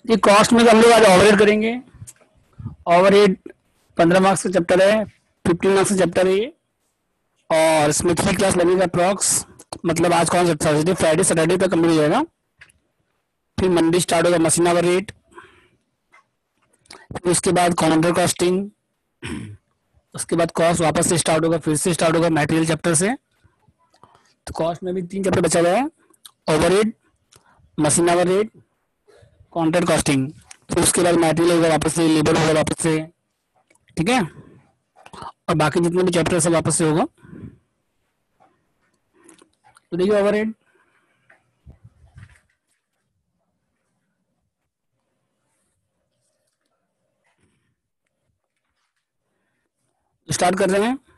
ये कॉस्ट में हम लोग आज ओवरहेड करेंगे। ओवरहेड 15 मार्क्स का चैप्टर है, 15 मार्क्स का चैप्टर है ये। और इसमें 3 क्लास लगेगा अप्रॉक्स। मतलब आज कौन सा थर्सडे फ्राइडे सैटरडे तक कंप्लीट हो जाएगा। फिर मंडे स्टार्ट होगा मशीन आवर रेट। फिर उसके बाद काउंटर कॉस्टिंग। उसके बाद कॉस्ट वापस से स्टार्ट होगा, फिर से स्टार्ट होगा मटेरियल चैप्टर से। तो कॉस्ट में भी 3 चैप्टर बचा हुआ है, overhead, machine hour rate, counter costing. फिर उसके बाद मटेरियल होगा वापस से, लेबर होगा वापस से। ठीक है, और बाकी जितने भी चैप्टर सब वापस से होगा। तो देखिए ओवरहेड स्टार्ट कर रहे हैं।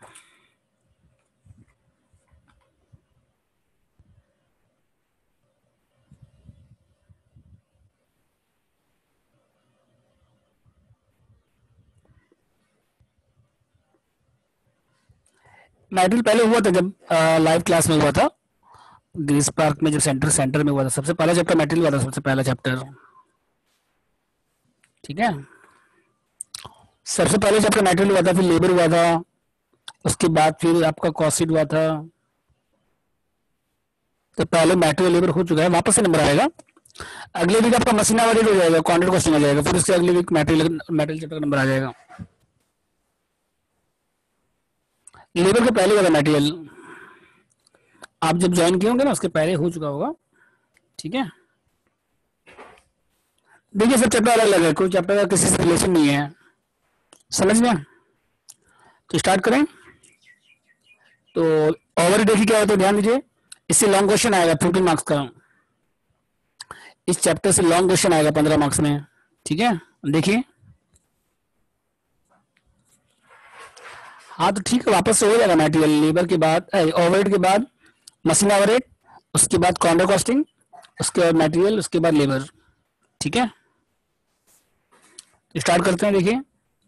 मटेरियल पहले हुआ था जब लाइव क्लास में हुआ था, ग्रीस पार्क में, जब सेंटर सेंटर में हुआ था। सबसे पहला चैप्टर मटेरियल हुआ था, सबसे पहला चैप्टर। ठीक है, सबसे पहले चैप्टर मटेरियल हुआ था, फिर लेबर हुआ था, उसके बाद फिर आपका कॉस्ट शीट हुआ था। तो पहले मटेरियल लेबर हो चुका है, वापस से नंबर आएगा। अगले वीक आपका मशीन आवर रेट हो जाएगा, क्वांटिटी कॉस्टिंग हो जाएगा, फिर उसके अगले वीक मटेरियल मटेरियल चैप्टर का नंबर आ जाएगा। लेबर के पहले वाला मटेरियल आप जब ज्वाइन किए होंगे ना, उसके पहले हो चुका होगा। ठीक है, देखिए सब चैप्टर अलग अलग है, कोई चैप्टर का किसी से रिलेशन नहीं है, समझ में। तो स्टार्ट करें। तो ओवर देखिए क्या होता है, ध्यान दीजिए। इससे लॉन्ग क्वेश्चन आएगा 15 मार्क्स का। इस चैप्टर से लॉन्ग क्वेश्चन आएगा 15 मार्क्स में। ठीक है, देखिए। हाँ तो ठीक है, वापस से हो जाएगा मटेरियल लेबर के बाद, ओवरहेड के बाद मशीन ओवरहेड, उसके बाद काउंटर कॉस्टिंग, उसके बाद मटेरियल, उसके बाद लेबर। ठीक है, स्टार्ट करते हैं। देखिए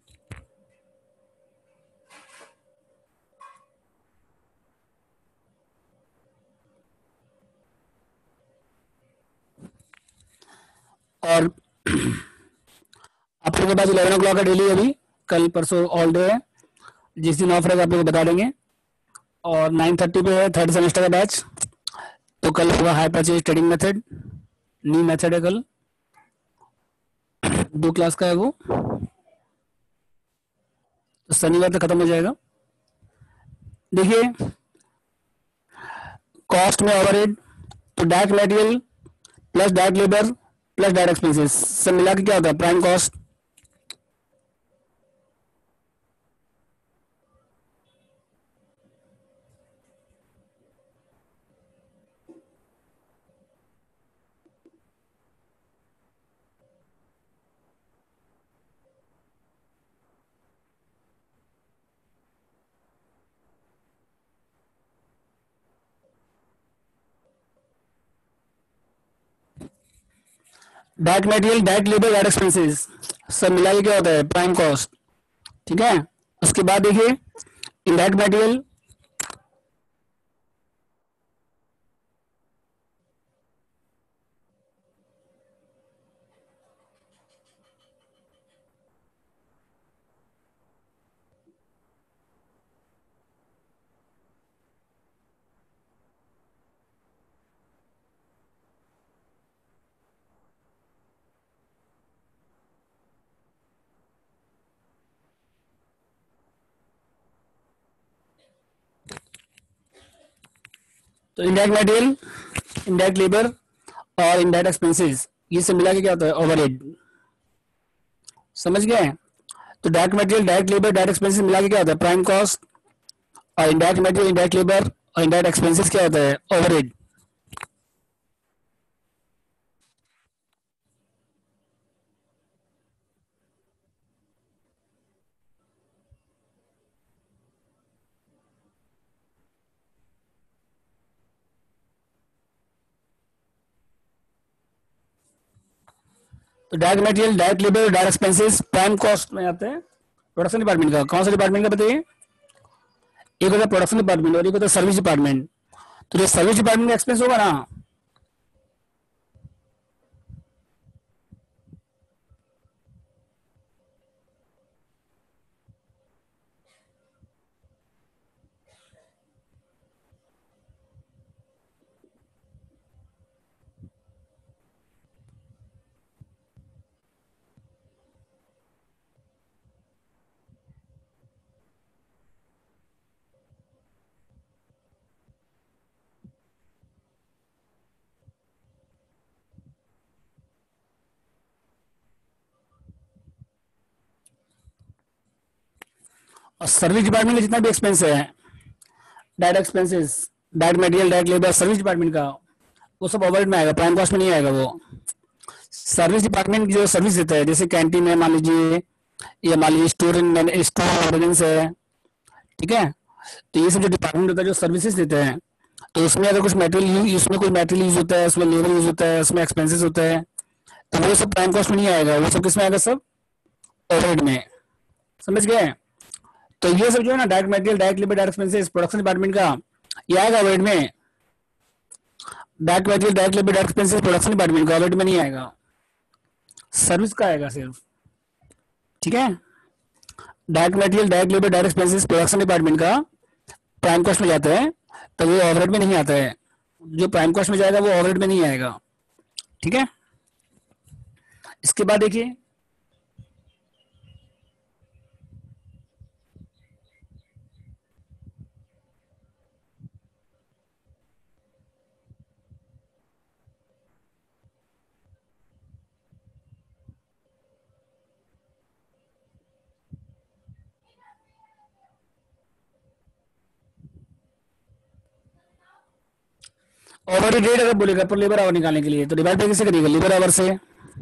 और आप लोगों के पास 11 o'clock का डेली अभी, कल परसों ऑल डे है। जिस दिन ऑफ रहेगा आप लोग को बता देंगे। और 9:30 पे है थर्ड सेमेस्टर का बैच। तो कल होगा hire purchase trading method, new method है कल, 2 क्लास का है वो। तो शनिवार तक खत्म हो जाएगा। देखिए कॉस्ट में ओवरहेड, तो direct material plus direct labour plus direct expenses सब मिला के क्या होता है, prime cost. Direct material, direct labour, direct expenses सब मिला के क्या होता है, प्राइम कॉस्ट। ठीक है, उसके बाद देखिए इनडायरेक्ट मटेरियल, तो इनडायरेक्ट मटेरियल, इनडायरेक्ट लेबर और इनडायरेक्ट एक्सपेंसेस, ये सब मिला के क्या होता है, ओवरहेड। समझ गए। तो direct material, direct labour, direct expenses मिला के क्या होता है, प्राइम कॉस्ट। और इनडायरेक्ट मटेरियल, इनडायरेक्ट लेबर और इनडायरेक्ट एक्सपेंसेस क्या होता है, ओवरहेड। तो direct material, direct labour, direct expenses prime cost में आते हैं। प्रोडक्शन डिपार्टमेंट का कौन सा डिपार्टमेंट का बताइए। एक होता है प्रोडक्शन डिपार्टमेंट और एक होता है सर्विस डिपार्टमेंट। तो जो सर्विस डिपार्टमेंट का एक्सपेंस होगा ना, और सर्विस डिपार्टमेंट का जितना भी एक्सपेंस है, direct expenses, direct material, direct labour, service department का, वो सब ओवरहेड में आएगा, प्राइम कॉस्ट में नहीं आएगा। वो सर्विस डिपार्टमेंट की जो सर्विस देता है, जैसे कैंटीन है मान लीजिए, या मान लीजिए स्टोर मेंटेनेंस है, ठीक है। तो ये सब जो डिपार्टमेंट होता है जो सर्विसेज देते हैं, तो उसमें अगर कुछ मटेरियल, उसमें कोई मटेरियल यूज होता है, उसमें लेबर यूज होता है, उसमें एक्सपेंसेस होता है, तो वो सब प्राइम कॉस्ट में नहीं आएगा, वो सब किसमें आएगा, सब ओवरहेड में। समझ गए। तो ये सब जो है ना, direct material, direct labour, direct expenses production department का, ये आएगा ओवरहेड में। Direct material, direct labour, direct expenses production department का ओवरहेड में नहीं आएगा, सर्विस का आएगा सिर्फ, ठीक है। Direct material, direct labour, direct expenses production department का प्राइम कॉस्ट में जाता है, तो वो ओवरहेड में नहीं आता है। जो प्राइम कॉस्ट में जाएगा वो ओवरहेड में नहीं आएगा, ठीक है। इसके बाद देखिए, ओवरहेड रेट अगर बोलेगा पर लेबर आवर निकालने के लिए, तो डिवाइड कैसे करिएगा, लेबर आवर से।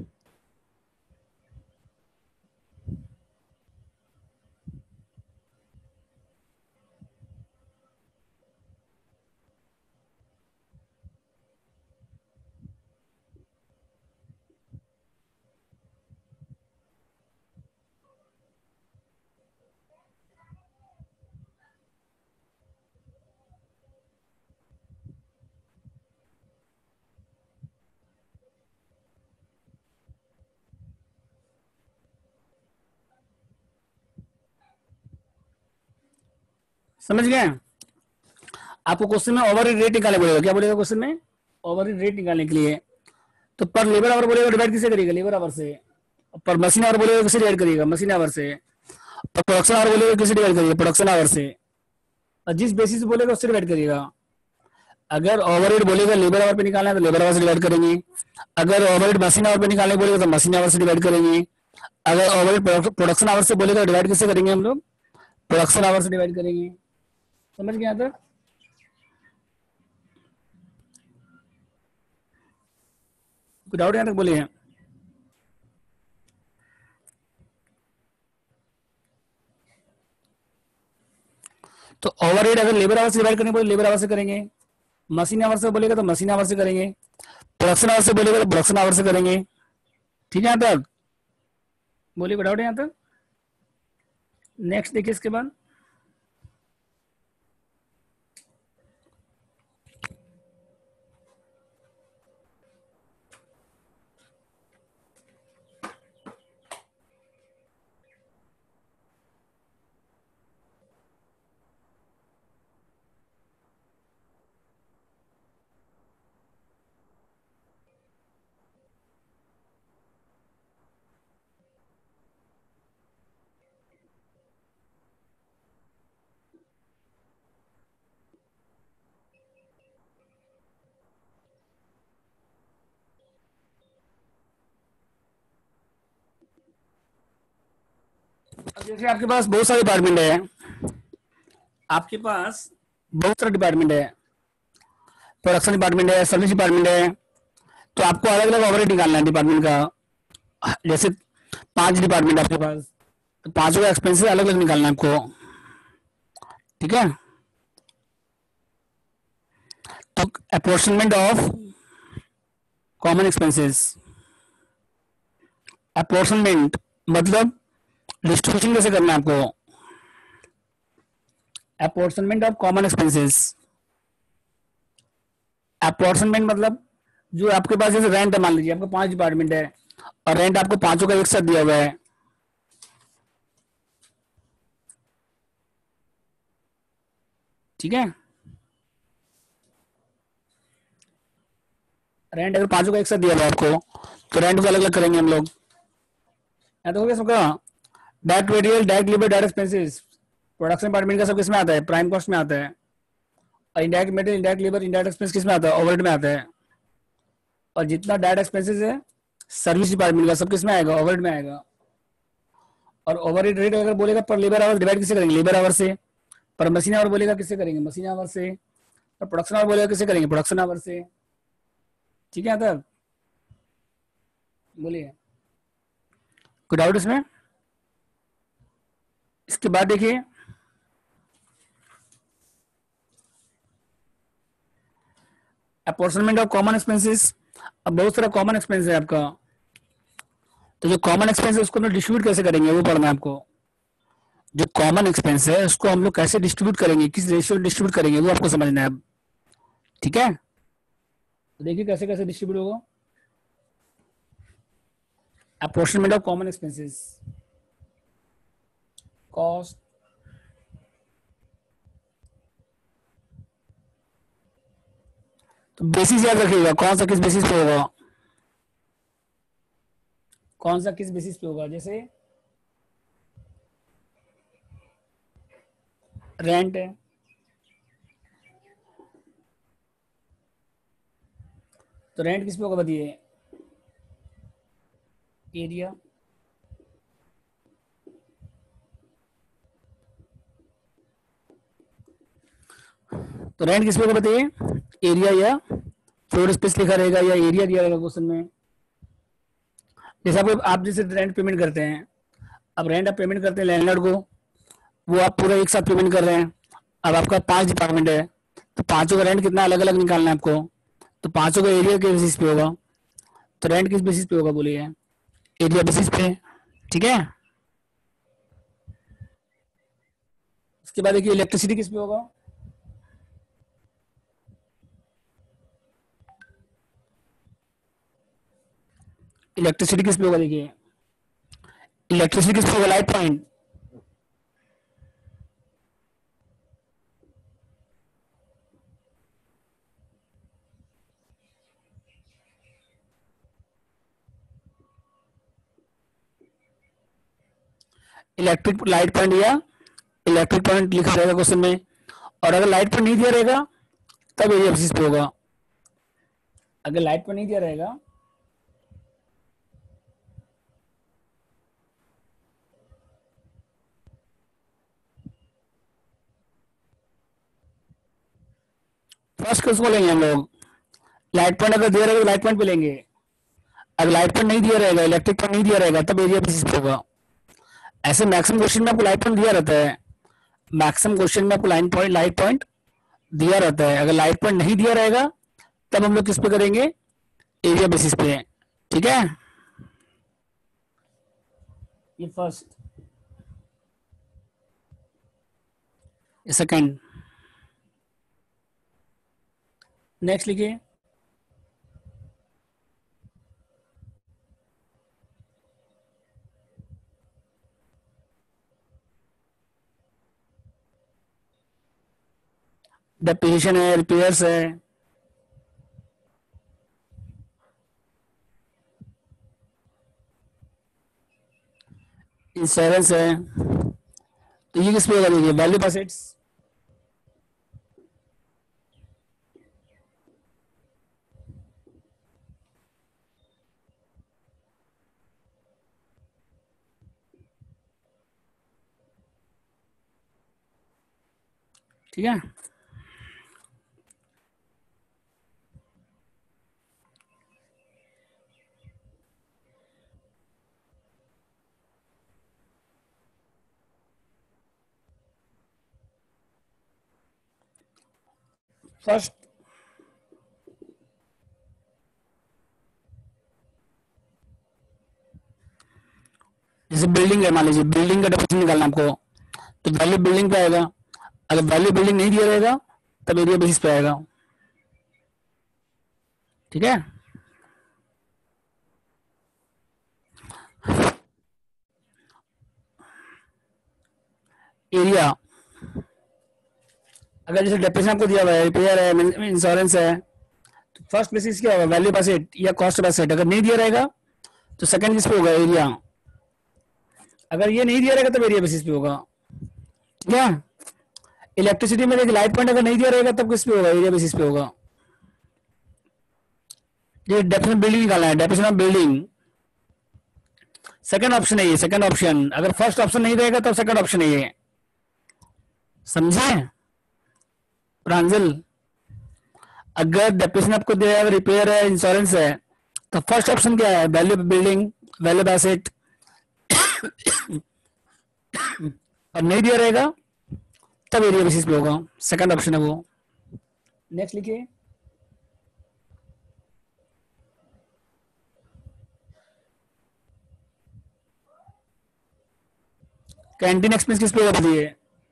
समझ गए। आपको क्वेश्चन में ओवरहेड रेट निकालने बोलेगा, क्या बोलेगा क्वेश्चन में, ओवरहेड रेट निकालने के लिए। तो पर लेबर आवर बोलेगा डिवाइड किसे करिएगा, लेबर आवर से। पर मशीन आवर बोलेगा किसे डिवाइड करिएगा, मशीन आवर से। पर प्रोडक्शन आवर बोलेगा किसे डिवाइड करिएगा, प्रोडक्शन आवर से। और जिस बेसिस बोलेगा उससे डिवाइड करिएगा। अगर ओवरहेड बोलेगा लेबर आवर पे निकालना है तो लेबर आवर से डिवाइड करेंगे। अगर ओवरहेड मशीन आवर पे निकालने बोलेगा तो मशीन आवर से डिवाइड करेंगे। अगर ओवरहेड प्रोडक्शन आवर से बोलेगा तो डिवाइड किससे करेंगे हम लोग, प्रोडक्शन आवर से डिवाइड करेंगे। समझ गया था। कोई डाउट यहाँ तक बोले हैं। तो ओवरहेड अगर लेबर आवर से डिवाइड करने बोले लेबर आवर से करेंगे, मशीन आवर से बोलेगा तो मशीन आवर से करेंगे, प्रोडक्शन आवर से बोलेगा तो प्रोडक्शन आवर से करेंगे। ठीक है यहाँ तक बोलिए, कोई डाउट है यहाँ तक। नेक्स्ट देखिए इसके बाद, जैसे आपके पास बहुत सारे डिपार्टमेंट है, आपके पास बहुत सारे डिपार्टमेंट है, प्रोडक्शन डिपार्टमेंट है, सर्विस डिपार्टमेंट है, तो आपको अलग अलग ओवरहेड निकालना है डिपार्टमेंट का। जैसे 5 डिपार्टमेंट आपके पास, तो पांचों का एक्सपेंसेस अलग अलग निकालना है आपको, ठीक है। तो apportionment of common expenses, apportionment मतलब डिस्ट्रीब्यूशन कैसे करना है आपको, apportionment of common expenses. Apportionment मतलब जो आपके पास जैसे रेंट है, मान लीजिए आपका 5 डिपार्टमेंट है और रेंट आपको पांचों का एक साथ दिया हुआ है, ठीक है। रेंट अगर पांचों का एक साथ दिया हुआ है आपको, तो रेंट को अलग अलग करेंगे हम लोग। या तो हो गया सबका, direct material, direct labour, direct expenses production department का सब किस में आता है, प्राइम कॉस्ट में आता है। और indirect material, indirect labour, indirect expense किस में आता है, ओवरहेड में आता है। और जितना डायरेक्ट एक्सपेंसेस है सर्विस डिपार्टमेंट का सब किस में आएगा, ओवरहेड में आएगा। और ओवरहेड रेट अगर बोलेगा पर लेबर आवर डिवाइड किससे करेंगे, लेबर आवर से। पर मशीन आवर बोलेगा किससे करेंगे, मशीन आवर से। और प्रोडक्शन आवर बोलेगा किससे करेंगे, प्रोडक्शन आवर से। ठीक है तब बोलिए, कोई डाउट इसमें। इसके बाद देखिए अपॉर्चनमेंट ऑफ कॉमन एक्सपेंसेस। अब बहुत सारा कॉमन एक्सपेंस है आपका, तो जो कॉमन एक्सपेंस है उसको हम लोग डिस्ट्रीब्यूट कैसे करेंगे वो पढ़ना है आपको। जो कॉमन एक्सपेंस है उसको हम लोग कैसे डिस्ट्रीब्यूट करेंगे, किस रेशियो में डिस्ट्रीब्यूट करेंगे वो आपको समझना है अब। ठीक है, तो देखिए कैसे कैसे डिस्ट्रीब्यूट होगा apportionment of common expenses. Cost तो बेसिस याद रखिएगा, कौन सा किस बेसिस पे होगा, कौन सा किस बेसिस पे होगा। जैसे रेंट है तो रेंट किस पे होगा बताइए, एरिया। तो रेंट किस पे होगा बताइए, एरिया या फ्लोर स्पेस लिखा रहेगा या एरिया दिया रहेगा क्वेश्चन में। जैसे आप जैसे रेंट पेमेंट करते हैं, अब रेंट आप पेमेंट करते हैं लैंडलॉर्ड को, वो आप पूरा एक साथ पेमेंट कर रहे हैं। अब आपका 5 डिपार्टमेंट है तो पांचों का रेंट कितना अलग अलग निकालना है आपको, तो पांचों का एरिया के बेसिस पे होगा। तो रेंट किस बेसिस पे होगा बोलिए, एरिया बेसिस पे। ठीक है, उसके बाद देखिए इलेक्ट्रिसिटी किस पे होगा, इलेक्ट्रिसिटी किस पे होगा देखिए, इलेक्ट्रिसिटी किस पे होगा, light point. Electric light point या इलेक्ट्रिक पॉइंट लिखा रहेगा क्वेश्चन में। और अगर लाइट पॉइंट नहीं दिया रहेगा तब एरिया बेसिस पे होगा। अगर लाइट पॉइंट नहीं दिया रहेगा फर्स्ट किसको लेंगे हम लोग, लाइट पॉइंट अगर दिया रहेगा तो लाइट पॉइंट पे लेंगे। अगर लाइट पॉइंट नहीं दिया रहेगा, इलेक्ट्रिक पॉइंट नहीं दिया रहेगा तब एरिया बेसिस पे होगा। ऐसे मैक्सिमम क्वेश्चन में आपको लाइट पॉइंट दिया रहता है, मैक्सिमम क्वेश्चन में आपको लाइट पॉइंट दिया रहता है। अगर लाइट पॉइंट नहीं दिया रहेगा तब हम लोग किस पे करेंगे, एरिया बेसिस पे। ठीक है, ये फर्स्ट, ये सेकंड। नेक्स्ट लिखिए डेप्रिसिएशन है, रिपेयर्स है, इंश्योरेंस है। तो ये किस पे होगा देखिए, वैल्यू एसेट्स। ठीक है, फर्स्ट जैसे बिल्डिंग है, मान लीजिए बिल्डिंग का डेफिनेशन निकालना आपको, तो वैल्यू बिल्डिंग पे आएगा। अगर वैल्यू बिल्डिंग नहीं दिया रहेगा तब एरिया बेसिस पे आएगा। ठीक है, एरिया अगर जैसे डेप्रिसिएशन आपको दिया हुआ है, रिपेयर है, इंश्योरेंस है, तो फर्स्ट बेसिस क्या होगा, वैल्यू एसेट या कॉस्ट ऑफ एसेट। अगर नहीं दिया रहेगा तो सेकंड किस पे होगा, एरिया। अगर ये नहीं दिया रहेगा तब एरिया बेसिस पे होगा। ठीक है, इलेक्ट्रिसिटी में देखिए लाइट पॉइंट अगर नहीं दिया रहेगा तब किस पे होगा, एरिया बेसिस पे होगा। ये डेफिनेशन बिल्डिंग निकालना है, definition of building second option है ये, सेकंड ऑप्शन। अगर फर्स्ट ऑप्शन नहीं रहेगा तो सेकंड ऑप्शन है ये, समझे प्रांजल? अगर डेप्रिसिएशन आपको दिया है, रिपेयर है, इंश्योरेंस है, तो फर्स्ट ऑप्शन क्या है? Value of building, value of asset. और नहीं दिया रहेगा तब एरिया बेसिस पे होगा, सेकंड ऑप्शन है वो। नेक्स्ट लिखिए, कैंटीन एक्सपेंस किस पे होगा बताइए?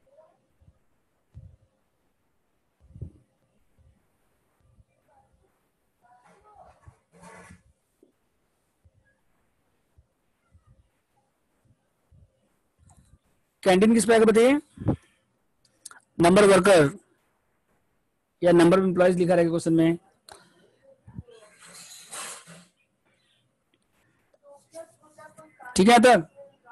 कैंटीन किस पे आएगा बताइए? नंबर वर्कर या नंबर ऑफ एम्प्लॉयज लिखा रहेगा क्वेश्चन में। ठीक है तब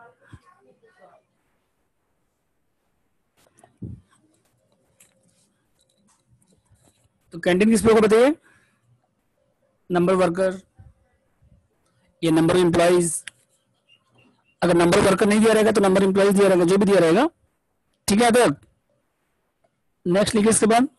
तो कैंटीन किस पे होगा बताइए? नंबर वर्कर या नंबर एम्प्लॉइज। अगर नंबर वर्कर नहीं दिया रहेगा तो नंबर एम्प्लॉइज दिया रहेगा, जो भी दिया रहेगा। ठीक है तब नेक्स्ट लिखिए इसके बाद।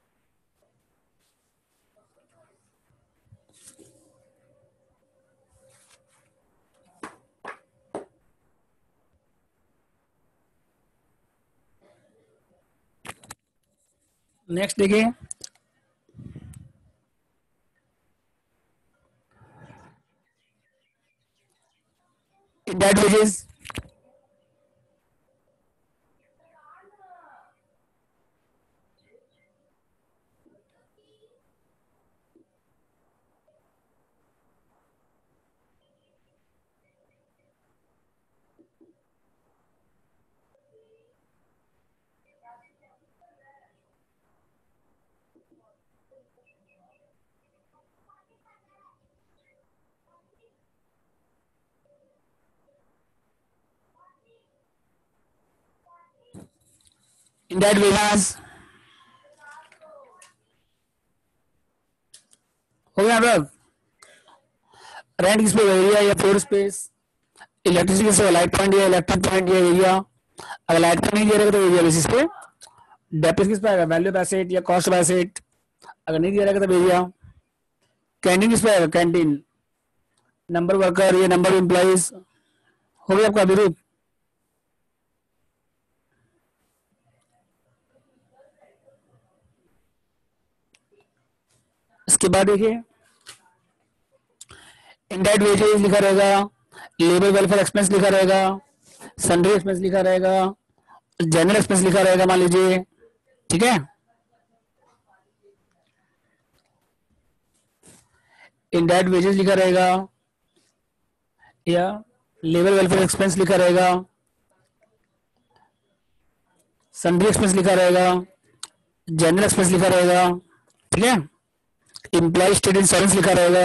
नेक्स्ट देखिए, डेट वेजेस। डेट वेजेस हो गया तब। रेंट किस पे? एरिया या फ्लोर स्पेस। इलेक्ट्रिसिटी से लाइट पॉइंट या इलेक्ट्रिक पॉइंट या एरिया। अगर लाइट पॉइंट नहीं दिया रहेगा तो एरिया बेसिस पे। डेप्थ किस पे आएगा? वैल्यू ऑफ एसेट या कॉस्ट ऑफ एसेट। अगर नहीं दिया रहेगा तो एरिया। कैंटीन किस पे आएगा? कैंटीन। नंबर वर्कर या नंबर एम्प्लॉइज। हो गया आपका विरूप। इसके बाद देखिए, इंडायरेक्ट वेजेस लिखा रहेगा, लेबर वेलफेयर एक्सपेंस लिखा रहेगा, सन्ड्री एक्सपेंस लिखा रहेगा, जनरल एक्सपेंस लिखा रहेगा मान लीजिए। ठीक है, इंडायरेक्ट वेजेस लिखा रहेगा या लेबर वेलफेयर एक्सपेंस लिखा रहेगा, सन्ड्री एक्सपेंस लिखा रहेगा, जनरल एक्सपेंस लिखा रहेगा। ठीक है, एम्प्लॉय स्टेट इंश्योरेंस लिखा रहेगा।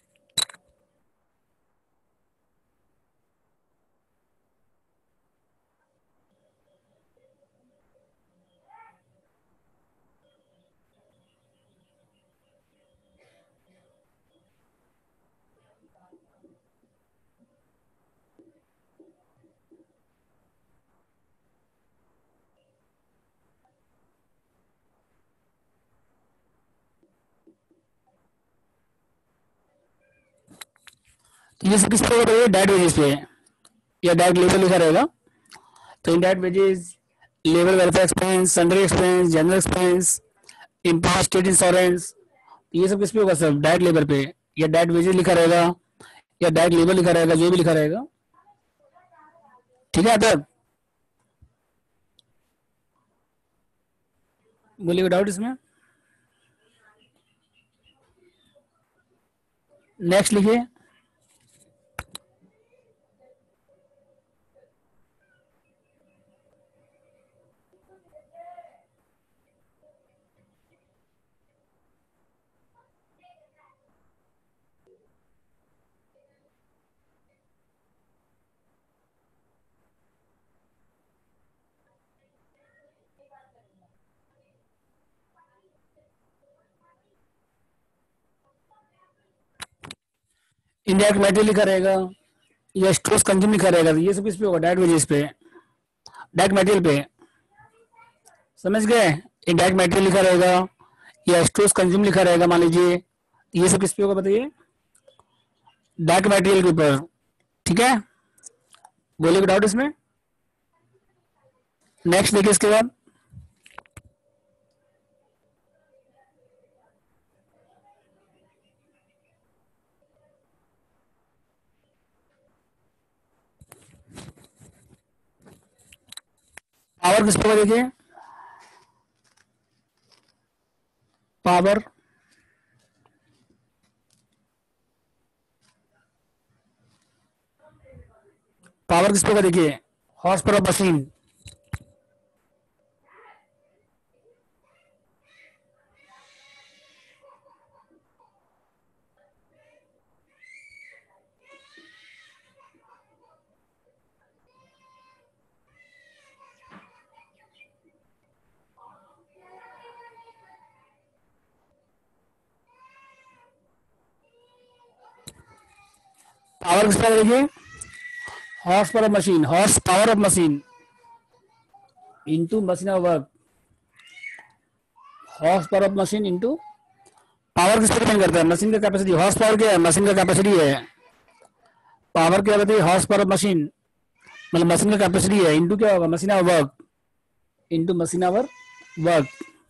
तो ये सब किस पे होगा? डायरेक्ट वेजेस पे या डायरेक्ट लेबर लिखा रहेगा। तो indirect wages, labour welfare expense, sundry expense, general expense, employ state insurance, ये सब किस पे होगा? सर डायरेक्ट लेबर पे या डायरेक्ट वेजेस लिखा रहेगा या डायरेक्ट लेबर लिखा रहेगा, जो भी लिखा रहेगा। ठीक है तब बोलिए डाउट इसमें। नेक्स्ट लिखिए, इंडायरेक्ट मटेरियल लिखा रहेगा, या स्ट्रोस कंज्यूम लिखा रहेगा, तो ये सब किस पे होगा, डायरेक्ट वेजेस पे, डायरेक्ट मटेरियल पे, समझ गए। एक डायरेक्ट मटेरियल लिखा रहेगा या स्ट्रोस कंज्यूम लिखा रहेगा, मान लीजिए, ये सब किस पे होगा बताइए, डायरेक्ट मटेरियल के ऊपर, ठीक है। बोलिए डाउट इसमें। नेक्स्ट देखिए इसके बाद, पावर किस पे होगा देखिए, पावर, पावर किस पे होगा देखिए, horse power of machine, power किस पे होगा देखिए, horse power of machine, horse power of machine into machine of work, horse power of machine into power किस पे डिपेंड करता है, मशीन का कैपेसिटी, हॉर्स पावर क्या है, मशीन का कैपेसिटी है, पावर क्या बताइए, हॉर्स पावर ऑफ मशीन, मतलब मशीन का कैपेसिटी है, इंटू क्या होगा, machine hour work, into machine hour work.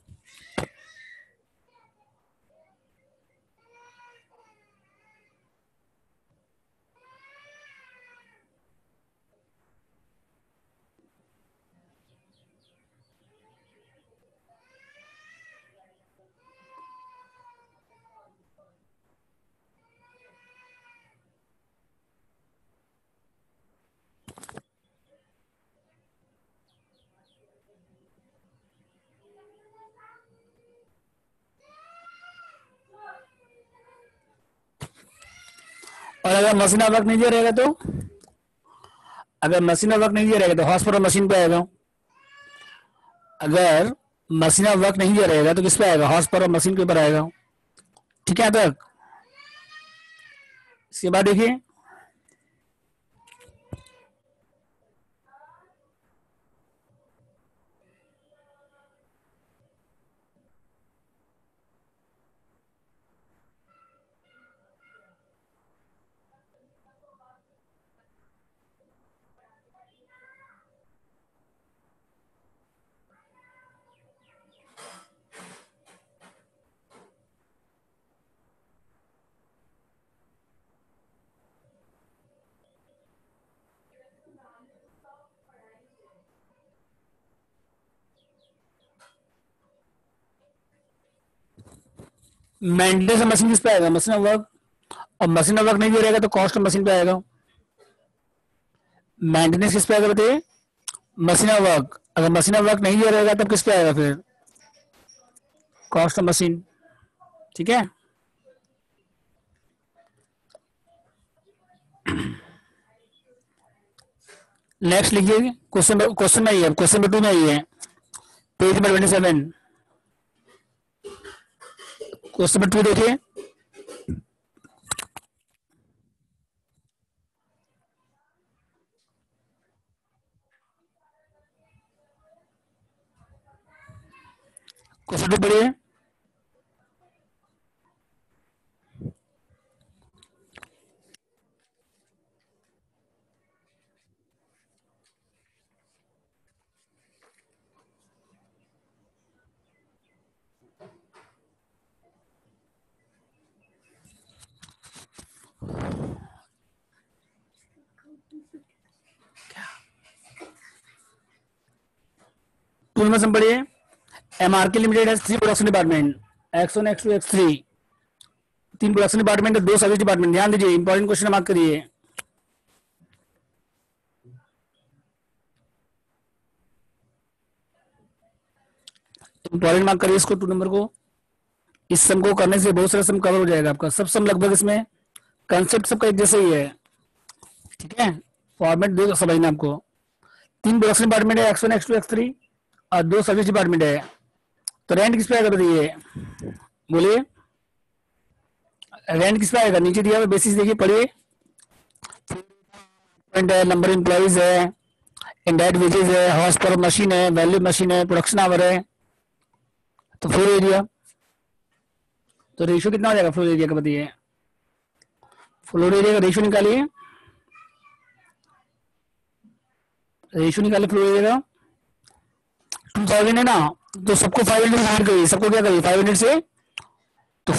और अगर मशीन वर्क नहीं दिया रहेगा तो, अगर मशीन वर्क नहीं दिया रहेगा तो हॉर्स पावर मशीन पे आएगा, अगर मशीन वर्क नहीं दिया रहेगा तो किस पे आएगा, हॉर्स पावर मशीन के ऊपर आएगा, ठीक है। तक इसके बाद देखिए, मेंटेनेंस मशीन किस पे आएगा, मशीन वर्क, और मशीन वर्क नहीं दिया रहेगा तो कॉस्ट ऑफ मशीन पे आएगा। मेंटेनेंस किस पे आएगा बताइए, मशीन वर्क, अगर मशीन वर्क नहीं दिया रहेगा तब किस पे आएगा फिर, कॉस्ट ऑफ मशीन, ठीक है। नेक्स्ट लिखिए, क्वेश्चन में ही है, क्वेश्चन नंबर 2 में ही है, पेज नंबर 27, क्वेश्चन नंबर 2 देखिए, क्वेश्चन 2 पढ़िए। टू नंबर सम पढ़िए, एमआरके लिमिटेड है 3 production department, X1 X2 X3, 3 production department है, 2 सर्विस डिपार्टमेंट, ध्यान दीजिए, इंपॉर्टेंट क्वेश्चन मार्क करिए। इंपॉर्टेंट मार्क करिए इसको, 2 नंबर को। इस सम को करने से बहुत सारा सम कवर हो जाएगा आपका, सब सम लगभग इसमें कंसेप्ट सबका एक जैसा ही है, ठीक है। फॉर्मेट दो समझना आपको, 3 प्रोडक्शन डिपार्टमेंट है, X1 X2 X3, और 2 सर्विस डिपार्टमेंट है, तो रेंट किस पे आएगा बताइए, बोलिए, रेंट किस पे आएगा, नीचे दिया हुआ बेसिस देखिए, पढ़िए, है, नंबर एम्प्लॉइज है, इंडायरेक्ट वेजेस है, हॉर्स पावर मशीन है, वैल्यू मशीन है, प्रोडक्शन आवर है, तो फ्लोर एरिया। तो रेशियो कितना हो जाएगा फ्लोर एरिया का बताइए। फ्लोर एरिया का रेशियो निकालिए, रेशियो निकालिए फ्लोर एरिया का। 2000 है ना, तो सबको 500 से डिवाइड करिए, सबको क्या करिए 500 से, तो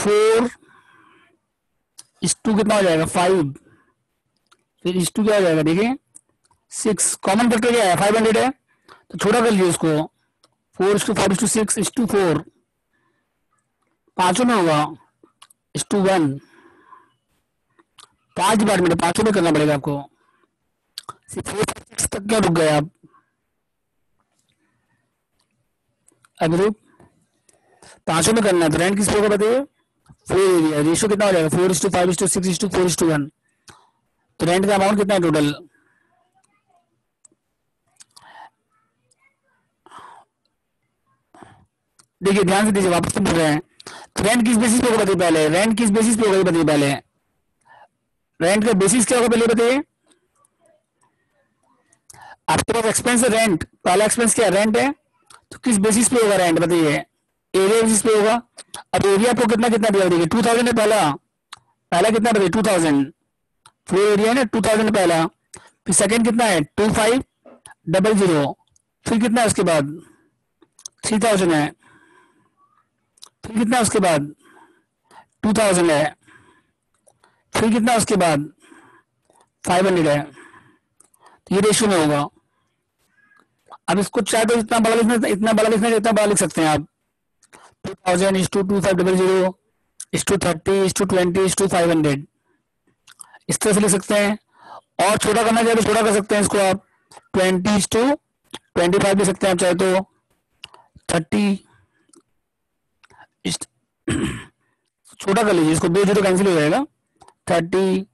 4:2 कितना हो जाएगा 5, फिर इस टू क्या हो जाएगा देखिए 6, कॉमन फैक्टर क्या है 500 है, तो छोटा कर लीजिए उसको, 4:5:6:4, पांचों में होगा 1:1, 5 डिपार्टमेंट, पांचों में करना पड़ेगा आपको। 4 6 तक क्या रुक गए आप, अनुरूप पांचों में करना है, तो रेंट किस पे होगा बताइए, फ्लोर एरिया। रेशियो कितना हो जाएगा 4:5:6:4:1, तो रेंट का अमाउंट कितना है टोटल, देखिए ध्यान से दीजिए, वापस बोल रहे हैं, तो रेंट किस बेसिस पे होगा बताइए पहले, रेंट किस बेसिस पे होगा बताइए पहले, रेंट का बेसिस क्या होगा पहले बताइए। आपके पास एक्सपेंस है रेंट, पहला एक्सपेंस क्या है रेंट है, तो किस बेसिस पे होगा रेंट बताइए, एरिया बेसिस पे होगा। अब एरिया आपको कितना कितना दिया देखिए 2000 है पहला, पहला कितना बताइए 2000, फ्लोर एरिया है ना 2000 है पहला, फिर सेकंड कितना है 2500, फिर कितना है उसके बाद 3000 है, फिर कितना है उसके बाद 2000 है, फिर कितना है उसके बाद 500 है, तो ये रेशियो में होगा। अब इसको चाहे तो इतना बड़ा लिखना, इतना बड़ा लिखना, इतना बड़ा लिख सकते हैं आप, 2000:2500:30:20:500, इस तरह से लिख सकते हैं। और छोटा करना चाहे तो छोटा कर सकते हैं इसको आप, 20:25 लिख सकते हैं आप चाहे तो, 30 छोटा कर लीजिए इसको, 2 जीरो कैंसिल हो जाएगा, 30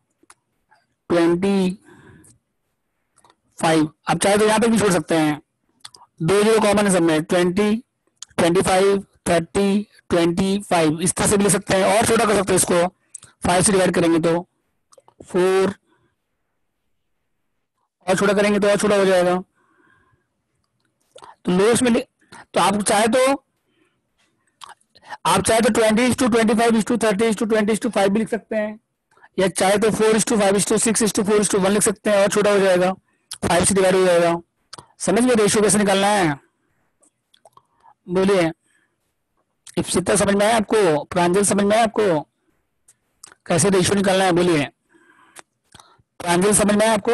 25, आप चाहे तो यहाँ पे भी छोड़ सकते हैं, 2 जीरो कॉमन है सब में, 20 25 30 25, इस तरह से भी लिख सकते हैं। और छोटा कर सकते हैं इसको, 5 से डिवाइड करेंगे तो 4, और छोटा करेंगे तो और छोटा हो जाएगा। तो लोएस्ट में तो आप चाहे तो 20:25:30:20:5 भी लिख सकते हैं, या चाहे तो 4:5:6:4:1 लिख सकते हैं, और छोटा हो जाएगा, 5 से डिवाइड हो जाएगा। समझ गए रेशियो कैसे निकालना है, बोलिए। इप्सिता समझ में आया आपको, प्रांजल समझ में आया आपको, कैसे रेशियो निकालना है बोलिए, प्रांजल समझ में आया आपको।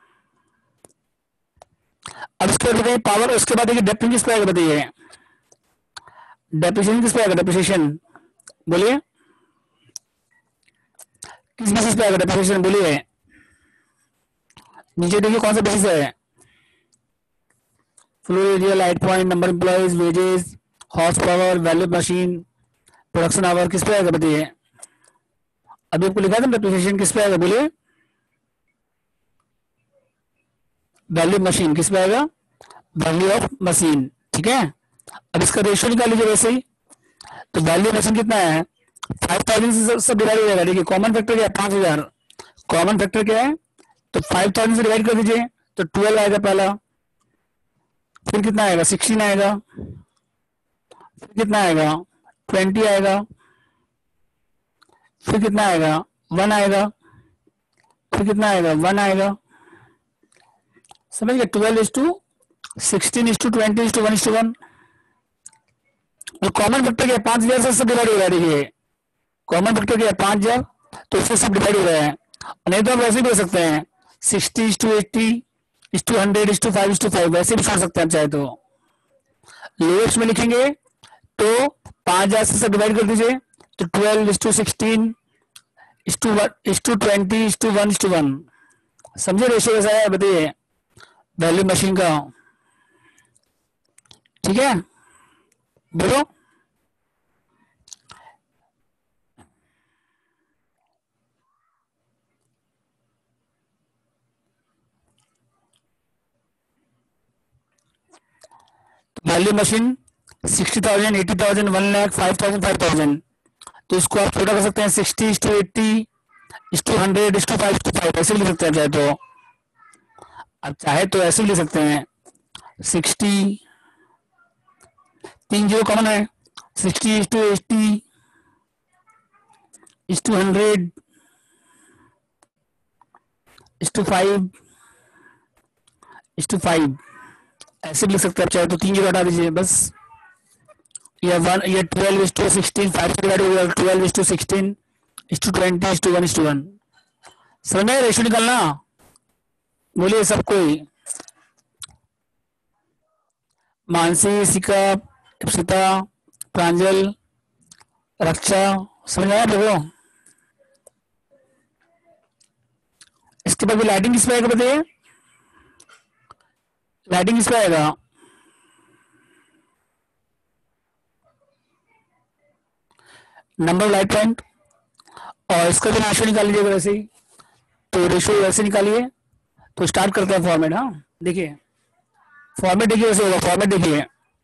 अब इसके बाद बताइए पावर, उसके बाद देखिए डेप्थ किस पे आएगा बताइए, डेप्रिसिएशन किस पे आएगा, डेप्रिसिएशन बोलिए, किस बेसिस पे आएगा डेप्रिसिएशन बोलिए, नीचे देखिए कौन सा बेसिस है, floor area, light point, number employees, wages, horse power, value machine, production hour, किस पे आएगा बताइए। अभी आपको लिखा था डेप्रिसिएशन किस पे आएगा बोलिए, वैल्यू मशीन किस पे आएगा, वैल्यू ऑफ मशीन, ठीक है। अब इसका रेशियो निकाल लीजिए वैसे ही, तो वैल्यू मशीन कितना है 5000 से सब डिवाइड हो जाएगा, देखिए कॉमन फैक्टर क्या है 5000, कॉमन फैक्टर क्या है, तो 5000 से डिवाइड कर दीजिए, तो 12 आएगा पहला, फिर कितना आएगा 16 आएगा, फिर कितना आएगा 20 आएगा, फिर कितना आएगा 1 आएगा, फिर कितना आएगा 1 आएगा, समझ गए। 12:16:20:1:1, और कॉमन फैक्टर क्या है 5000 से सब डिवाइड हो रहा है, देखिए कॉमन फैक्टर क्या है 5000, तो इससे सब डिवाइड हो रहा है। नहीं तो आप वैसे भी कर सकते हैं 60:80:100:5:5, वैसे भी छोड़ सकते हैं चाहे तो। लोएस्ट में लिखेंगे तो 5000 से सब डिवाइड कर दीजिए, तो 12:16:20:1:1, समझे रेशियो कैसा है बताइए वैल्यू मशीन का, ठीक है बोलो। वैल्यू मशीन 60,000 80,000 1 लाख 5,000 5,000, तो इसको आप छोटा कर सकते हैं 60:80:100:5:5, ऐसे भी लिख सकते हैं चाहे तो। अब चाहे तो ऐसे भी लिख सकते हैं 60, 3 जीरो कॉमन है, 60:80 100 5 5, ऐसे भी लिख सकते हैं। चाहे तो 3 जीरो हटा दीजिए बस। ये 12:16, 5 से डिवाइड हो गया, 12:16 20:1:1। समझ में रेशियो निकालना, बोलिए सब कोई। मानसी, सिका, इप्सिता, प्रांजल, रक्षा, समझ में आया देखो। इसके बाद लाइटिंग किस पे आएगा बताइए, लाइटिंग किस पे आएगा? नंबर लाइट पॉइंट, और इसका भी रेशियो निकाल लीजिएगा वैसे ही। तो रेशियो वैसे निकालिए। तो स्टार्ट करते हैं फॉर्मेट। हाँ देखिए फॉर्मेट देखिए वैसे होगा, फॉर्मेट देखिए।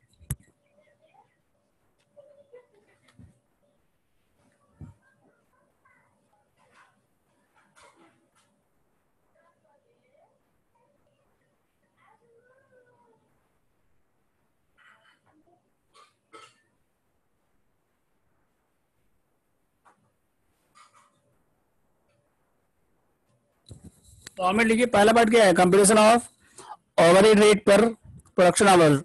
फॉर्मेट लिखिए। पहला पार्ट क्या है, computation of overhead rate per production hour.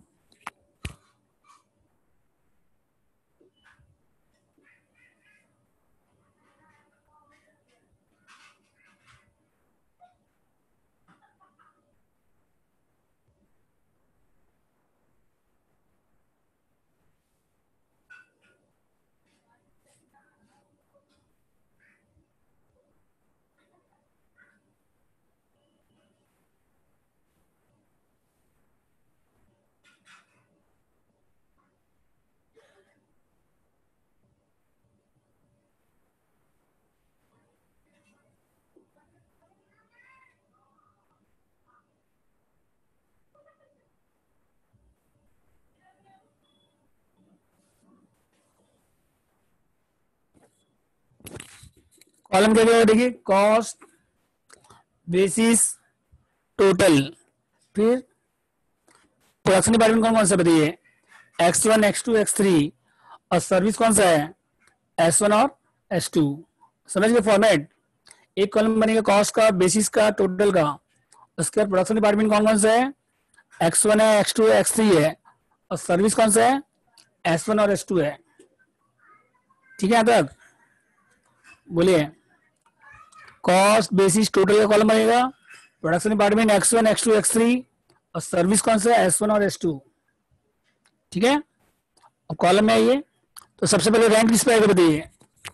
Column क्या क्या देखिए, कॉस्ट, बेसिस, टोटल, फिर प्रोडक्शन डिपार्टमेंट कौन कौन सा बताइए, X1 X2 X3, और सर्विस कौन सा है, S1 और S2। समझ गए फॉर्मेट। एक कॉलम बनेगा कॉस्ट का, बेसिस का, टोटल का। उसके बाद प्रोडक्शन डिपार्टमेंट कौन कौन सा है, X1 है, X2 है, X3 है, और सर्विस कौन सा है, S1 और S2 है। ठीक है, यहाँ तक बोलिए। कॉस्ट, बेसिस, टोटल का कॉलम बनेगा, production department X1 X2 X3, और सर्विस कौन सा है, S1 और S2। ठीक है, अब कॉलम में आइए। तो सबसे पहले रैंक किस पे आएगा बताइए,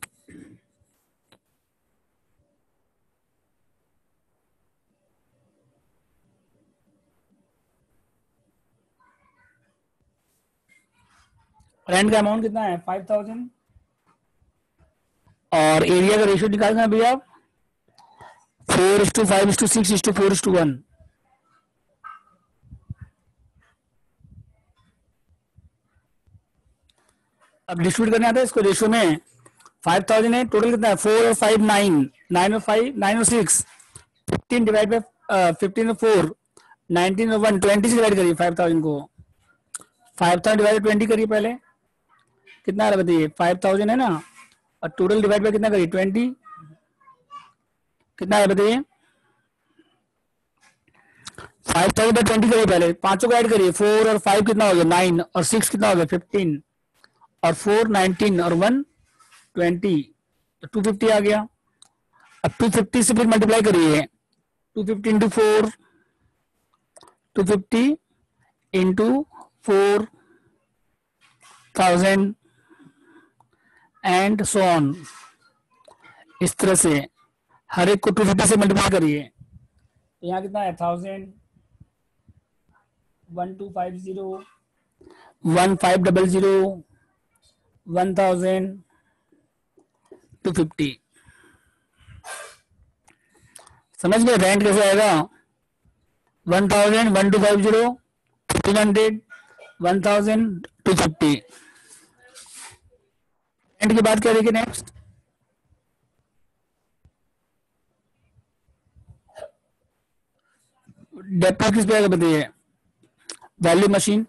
रेंट का अमाउंट कितना है 5000, और एरिया का रेशियो निकालना भैया आप 4:5:6:4:1। अब डिस्ट्रीब्यूट करने आता है इसको रेशियो में। 5000 है, टोटल कितना है 4 और 5 9, 9 और 5 9 और 6 15 डिवाइड बाई 15 और 4 19 और 1 20 से डिवाइड करिए 5000 को। 5000 डिवाइड 20 करिए पहले, कितना आ रहा है बताइए, 5000 है ना, और टोटल डिवाइड बाई कितना करिए 20, कितना है बताइए। 5000 बाई 20 करिए पहले, पांचों को ऐड करिए, 4 और 5 कितना हो गया 9, और 6 कितना हो गया 15, और 4 19 और 1 20, तो 250 आ गया। अब 250 से फिर मल्टीप्लाई करिए, 250 into 4, 250 into 4000 and so on. इस तरह से हर एक को 250 से मल्टीप्लाई करिए। यहाँ कितना है 1000, 1250, 1500, 1000, 250। समझ गए रेंट कैसे आएगा, 1000, 1250, 1500, 1000, 250। रेंट की बात क्या देखिए नेक्स्ट, डेप्थ किस पे आएगा बताइए? वैल्यू मशीन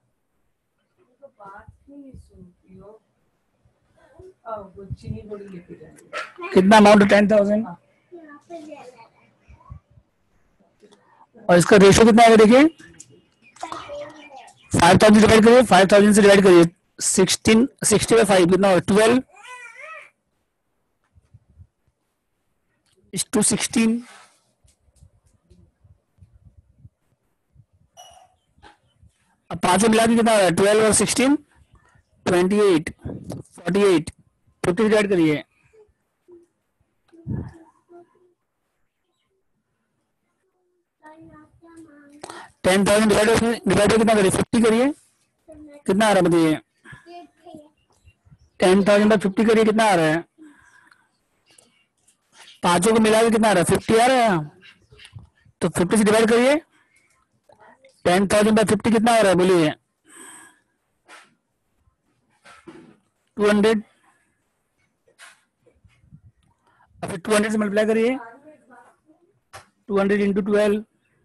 कितना अमाउंट है? 10,000। और इसका रेशियो कितना आएगा देखिए? 5,000 डिवाइड करिए, 5,000 से डिवाइड करिए 16, 60/5 कितना होगा? 12 is to 16। अब पांचों मिला के कितना होगा? 12 और 16 28 48 50 डिवाइड करिए। 10,000 डिवाइड कितना करिए? 50 करिए, कितना आ रहा है बताइए? 10,000 बाय 50 करिए, कितना आ रहा है? पांचों को मिला के कितना आ रहा है? 50 आ रहा है। तो 50 से डिवाइड करिए। 10,000 बाय 50 कितना आ रहा है बोलिए? 200। और फिर 200 से मल्टीप्लाई करिए। 200 इंटू 12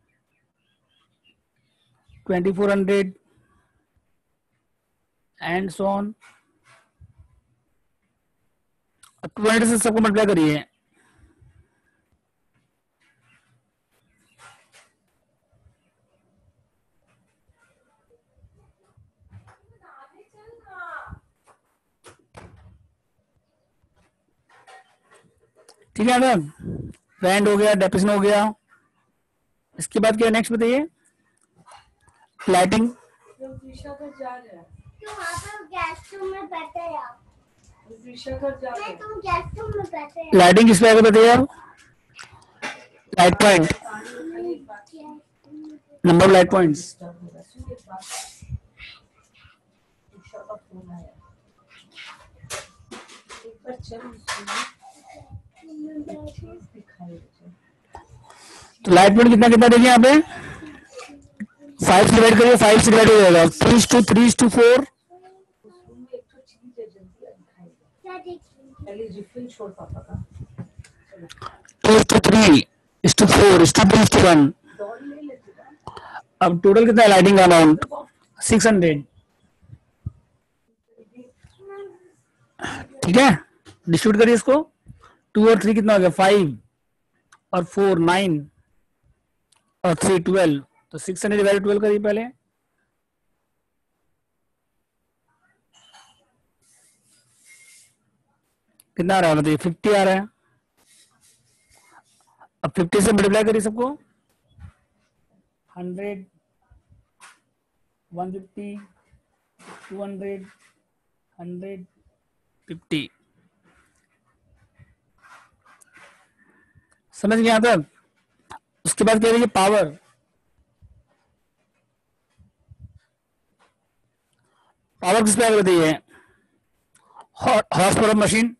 2400 एंड सो ऑन। 200 से सबको मल्टीप्लाई करिए। ठीक है मैम, बैंड हो गया, डेप्रेशन हो गया। इसके बाद क्या नेक्स्ट बताइए? लाइटिंग। लाइटिंग किस पे आएगा बताइए आप? Light point, number of light points. तो लाइट पॉइंट कितना कितना देखिए यहाँ पे? 5 से डिवाइड करिए, 5 से डिवाइड हो जाएगा 3:3:4 2:3:4:2:1। अब टोटल कितना है लाइटिंग का अमाउंट? 600। ठीक है, डिस्ट्रीब्यूट करिए इसको। 2 और 3 कितना हो गया? 5 और 4 9 और 3 12। तो 600 डिवाइड 12 करिए पहले। कितना आ रहा है बताइए? 50 आ रहा है। अब 50 से मल्टीप्लाई करिए सबको। 100 150 200 100 50। समझ गया तक? उसके बाद कह रही है पावर। पावर किस पे आगे बताइए? Horse power machine.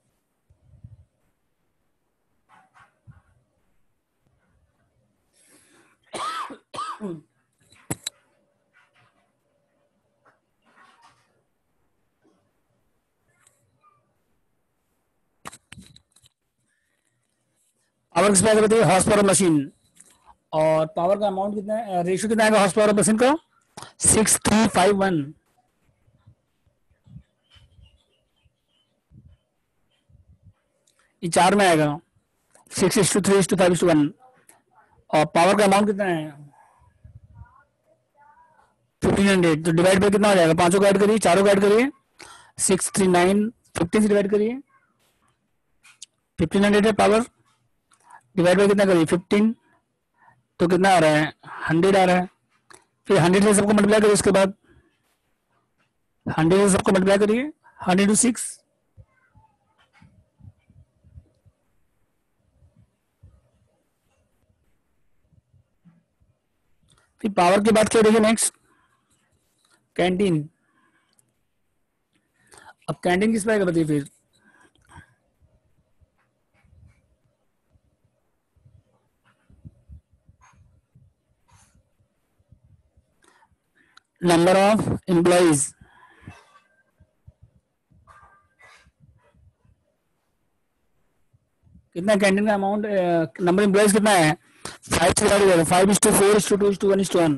पावर किस पे आगे बताइए? Horse power machine. और पावर का अमाउंट कितना है, रेशियो कितना आएगा हॉर्स पावर मशीन का? 6351। ये 4 में आएगा 6:3:5:1। और पावर का अमाउंट कितना है? 1500। तो डिवाइड बाय कितना हो जाएगा? पांचों को ऐड करिए, चारों को ऐड करिए। 639 15 से डिवाइड करिए। 1500 है पावर। डिवाइड बाय कितना करिए? 15। तो कितना आ रहा है? 100 आ रहा है। फिर 100 से सबको मल्टीप्लाई करिए। उसके बाद 100 से सबको मल्टीप्लाई करिए। 100 × 6। फिर पावर के बाद क्या देखिए नेक्स्ट? कैंटीन। अब कैंटीन किस पे आएगा बताइए फिर? Number of employees. कितना कैंटीन का अमाउंट, नंबर एम्प्लॉइज कितना है? 5 से डिवाइड हो जाएगा, 5:4:2:1:1।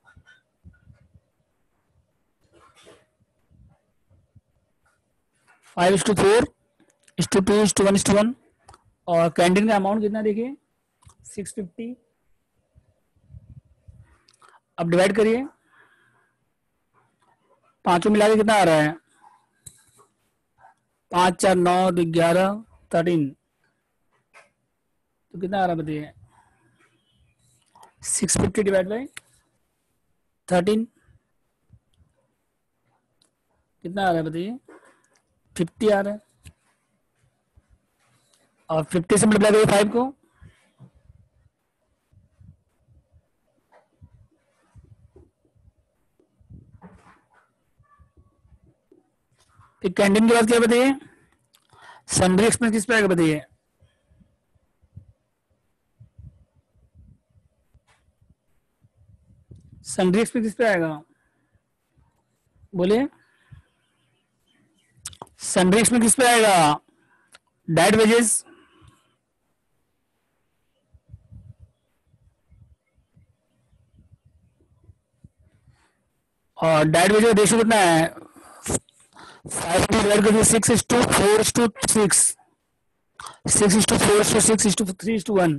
5:4:2:1:1। और कैंटीन का अमाउंट कितना देखिए 650। अब डिवाइड करिए, पांचों मिला के कितना आ रहा है, 5 4 9 11 13। तो कितना आ रहा है बताइए, 650 डिवाइड बाई 13 कितना आ रहा है बताइए, 50 आ रहा है। और 50 से मल्टीप्लाई करिए 5 को, फिर कैंटीन के बाद क्या बताइए, सन्ड्री एक्सपेंस किस पे आएगा बताइए, सन्ड्री एक्सपेंस किस पे आएगा बोलिए, सन्ड्री एक्सपेंस किस पे आएगा, डाइट वेजेस। और डाइट वेजेस का रेशियो कितना है, 5 डिवाइड कर दिया 6:4:6, 6:4:6:3:1।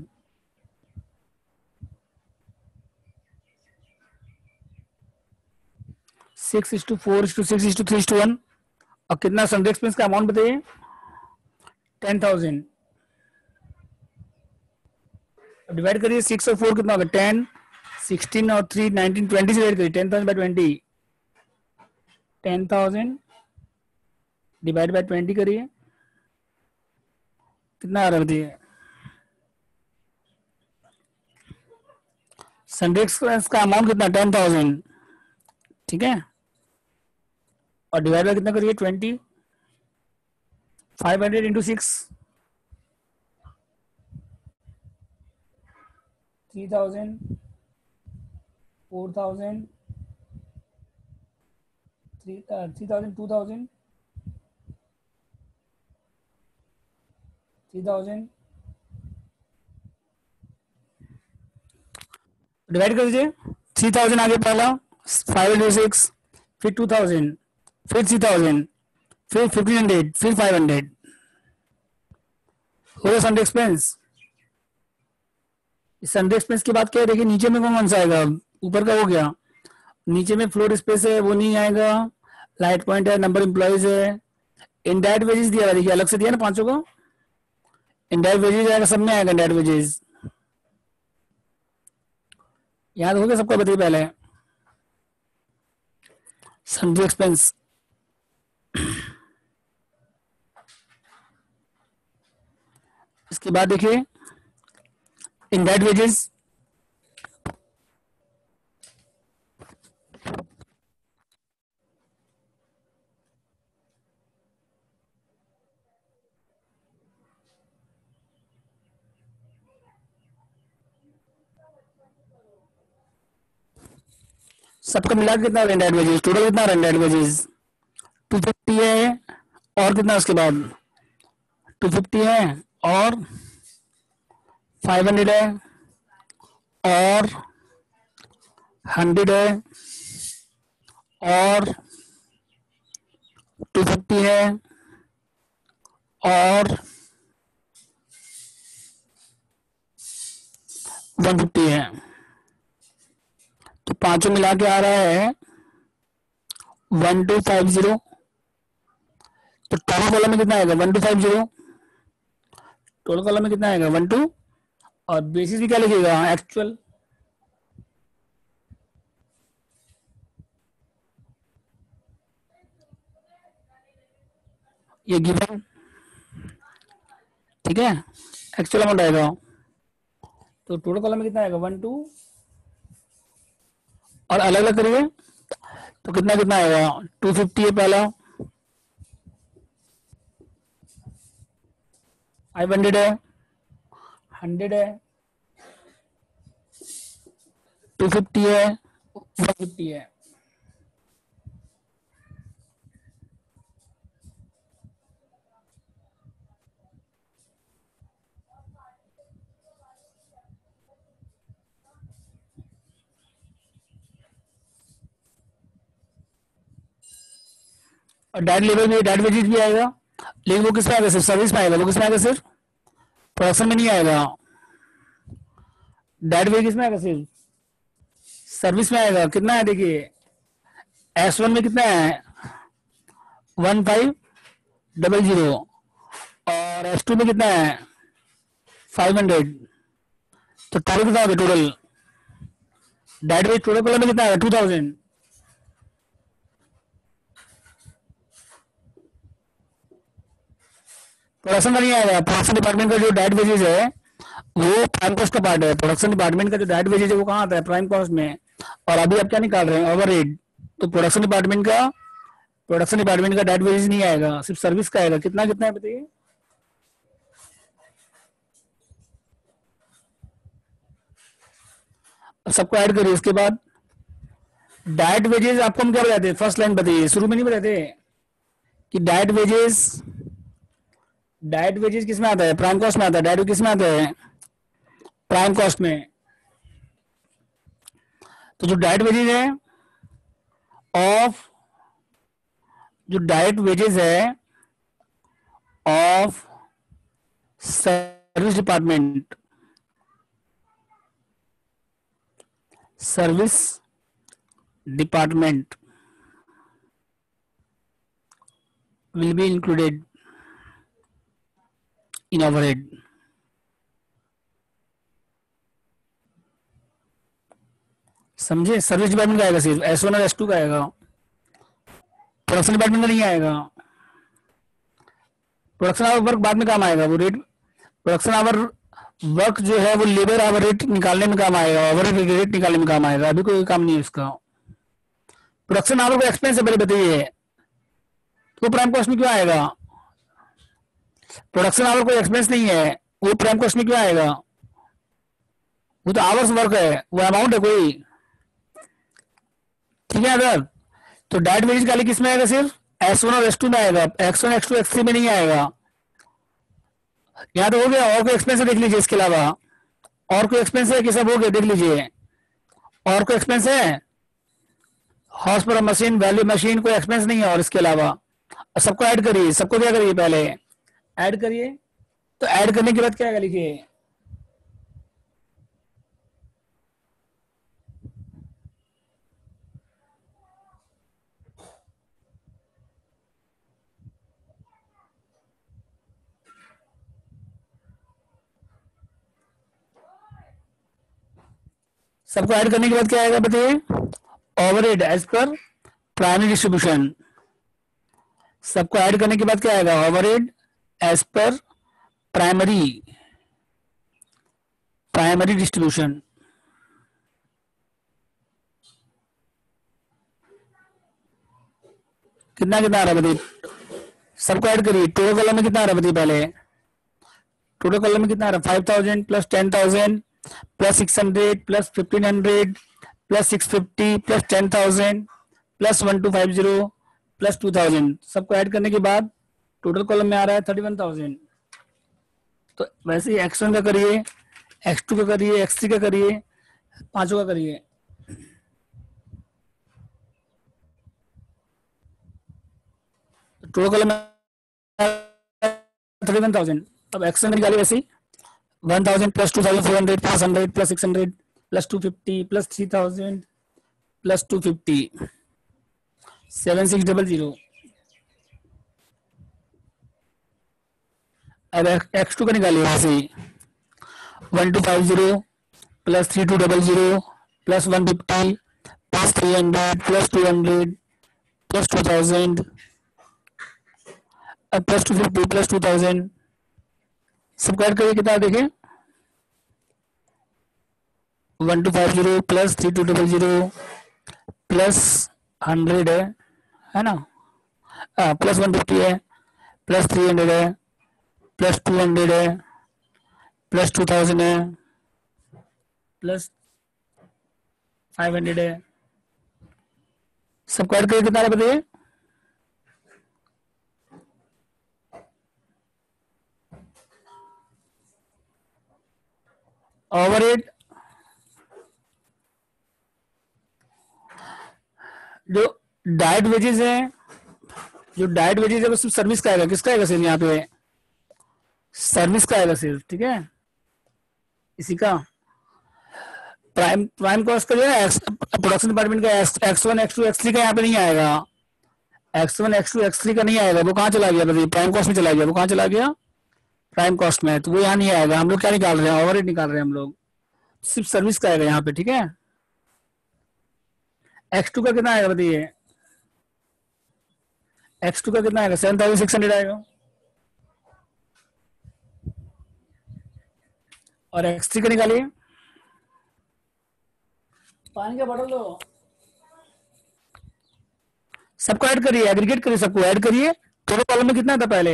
6:4:6:3:1। और कितना सन्ड्री एक्सपेंस का अमाउंट बताइए, 10,000। डिवाइड करिए 6 और 4 कितना होगा, 10, 16 और 3 19 20 से डिवाइड करिए, 10,000/20, 10,000 डिवाइड बाय 20 करिए, कितना आ रहा है बताइए, सन्ड्री एक्सपेंस का अमाउंट कितना, 10,000, ठीक है। और डिवाइड बाय कितना करिए, 20, 500 इंटू 6, 3,000, 4,000, 3,000, 2,000, 3,000। डिवाइड कर दीजिए, 3,000 आगे पहला, 506, फिर 2,000, फिर 3,000, फिर 1,500, फिर 500, हो गया सन्ड्री एक्सपेंस। सन्ड्री एक्सपेंस की बात क्या है, देखिए नीचे में कौन सा आएगा, ऊपर का हो गया, नीचे में फ्लोर स्पेस है वो नहीं आएगा, लाइट पॉइंट है, नंबर एम्प्लॉयज है, इनडायरेक्ट वेजेस दिया है, देखिए अलग से दिया ना पांचों को, इनडायरेक्ट वेजेस आएगा, सब में आएगा इनडायरेक्ट वेजेस, याद हो गया सबका, बताइए पहले सन्ड्री एक्सपेंस। इसके बाद देखिए इनडायरेक्ट वेजेस, सबका मिला के कितना इनडायरेक्ट वेजेस, टोटल कितना इनडायरेक्ट वेजेस, 250 है, और कितना उसके बाद 250 है, और 500 है, और 100 है, और 250 है, और 150 है। तो पांचों मिला के आ रहा है 1250। तो टोटल कॉलम में कितना आएगा, 1250, टोटल कॉलम में कितना आएगा 12, और बेसिस भी क्या लिखिएगा, एक्चुअल। ये गिवन, ठीक है, एक्चुअल अमाउंट आएगा। तो टोटल कॉलम में कितना आएगा 12, और अलग अलग करिए तो कितना कितना आएगा, 250 है पहला, 500 है, 100 है, 250 है, 150 है। और डायरेक्ट लेबर भी, डायरेक्ट वेजेज भी आएगा, लेकिन वो किस में आएगा? सिर्फ सर्विस में आएगा। वो किस में आएगा? सिर्फ प्रोडक्शन में नहीं आएगा। डायरेक्ट वेज किस में आएगा? सिर्फ सर्विस में आएगा। कितना है देखिए, S1 में कितना है? 1500। और S2 में कितना है? 500। तो टोटल कितना होगा? Total direct wage total column में कितना है? 2000। प्रोडक्शन का नहीं आएगा। प्रोडक्शन डिपार्टमेंट का जो डायरेक्ट वेजेज है वो प्राइम कॉस्ट का पार्ट है। प्रोडक्शन डिपार्टमेंट का जो डायरेक्ट वेजेज है वो कहाँ आता है? प्राइम कॉस्ट में। और अभी आप क्या निकाल रहे हैं? ओवरहेड। तो प्रोडक्शन डिपार्टमेंट का डायरेक्ट वेजेज नहीं आएगा, सिर्फ सर्विस का आएगा। कितना कितना है बताइए? सबको ऐड करिए। इसके बाद डायरेक्ट वेजेज आपको हम क्या बताते हैं? फर्स्ट लाइन बताइए, शुरू में नहीं बताते कि डायरेक्ट वेजेज किस में आता है? प्राइम कॉस्ट में आता है। डायरेक्ट किस में आता है? प्राइम कॉस्ट में। तो जो डायरेक्ट वेजेज है ऑफ जो डायरेक्ट वेजेज है of service department will be included in overhead. समझे? सर्विस डिपार्टमेंट का आएगा, सिर्फ S1 और S2 का आएगा, प्रोडक्शन डिपार्टमेंट का नहीं आएगा। प्रोडक्शन आवर वर्क बाद में काम आएगा। वो रेट प्रोडक्शन आवर वर्क जो है वो लेबर आवर रेट निकालने में काम आएगा, ओवर रेट निकालने में काम आएगा। अभी कोई काम नहीं है इसका। प्रोडक्शन आवर को एक्सपेंस है, पहले बताइए तो प्राइम कॉस्ट में क्यों आएगा? प्रोडक्शन आवर कोई एक्सपेंस नहीं है, वो प्राइम कॉस्ट में क्यों आएगा? वो तो आवर्स वर्क है, वो अमाउंट है कोई। ठीक है अगर तो डायरेक्ट वेजेज खाली किस में आएगा? सिर्फ S1 और S2 में आएगा। X1 X2 X3 में नहीं आएगा। यहाँ तो हो गया। और कोई एक्सपेंस है देख लीजिए इसके अलावा। और कोई एक्सपेंस है कि सब हो गया? देख लीजिए और कोई एक्सपेंस है? Horse per machine, value machine, कोई एक्सपेंस नहीं है। और इसके अलावा सबको ऐड करिए। सबको क्या करिए? पहले ऐड करिए। तो ऐड करने के बाद क्या आएगा? लिखिए सबको ऐड करने के बाद क्या आएगा बताइए? Overhead as per primary distribution. सबको ऐड करने के बाद क्या आएगा? Overhead as per primary distribution. कितना कितना आ रहा है बताइए? सबको ऐड करिए। टोटल कॉलम में कितना आ रहा है बताइए? पहले टोटल कॉलम में कितना आ रहा है? 5000 plus 10,000 plus 600 plus 1500 plus 650 plus 10,000 plus 1250 plus 2000। सबको ऐड करने के बाद टोटल कॉलम में आ रहा है 31,000। तो वैसे ही X1 का करिए, X2 का करिए, X3 का करिए, पांचों का करिए। टोटल कॉलम में 31,000। अब X1 निकालिए वैसे ही 1,000 plus 2,400 plus 100 plus 600 plus 250 plus 3,000 plus 250 7600। अब X2 का निकालिए वैसे ही 1250 प्लस 3200 plus 150 plus 300 plus 200 plus 2000 plus 250 plus 2000। सबको ऐड करिए। कितना देखें? 1250 प्लस 3200 प्लस 100 है ना? प्लस 150 है, प्लस 300 है, प्लस 200 है, प्लस 2000 है, प्लस 500 है। सबको ऐड करिए। कितना बताइए? ओवरहेड जो डायरेक्ट वेजेस है जो डायरेक्ट वेजेज है वो सिर्फ सर्विस का आएगा, किसका आएगा सिर्फ यहाँ पे, सर्विस का आएगा सिर्फ, ठीक है। इसी का प्राइम प्राइम कॉस्ट का जो है प्रोडक्शन डिपार्टमेंट का X1 X2 X3 का यहाँ पे नहीं आएगा, X1 X2 X3 का नहीं आएगा, वो कहाँ चला गया बताइए, प्राइम कॉस्ट में चला गया, वो कहाँ चला गया, प्राइम कॉस्ट में, तो वो यहाँ नहीं आएगा। हम लोग क्या निकाल रहे हैं, ओवरहेड निकाल रहे हैं हम लोग, सिर्फ सर्विस का आएगा यहाँ पे, ठीक है। X2 का कितना आएगा बताइए, X2 का कितना आएगा, 7600 आएगा, और X3 का निकालिए, पानी का बॉटल दो, सबको ऐड करिए, एग्रीगेट करिए, सबको ऐड करिए। टोटल कॉलम में कितना था पहले,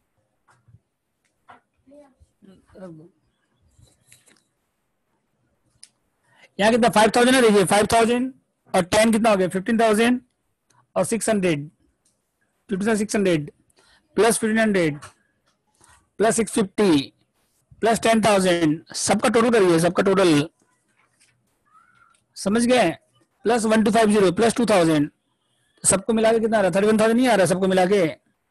यहाँ कितना 5000 है, देखिए 5000 और 10 कितना हो गया 15000 और 600 600 प्लस 1500 प्लस 650 प्लस 10,000, सबका टोटल करिए, सबका टोटल, समझ गए, प्लस 1250 प्लस 2000, सबको मिला के कितना आ रहा है, 31,000 नहीं आ रहा सबको मिला के।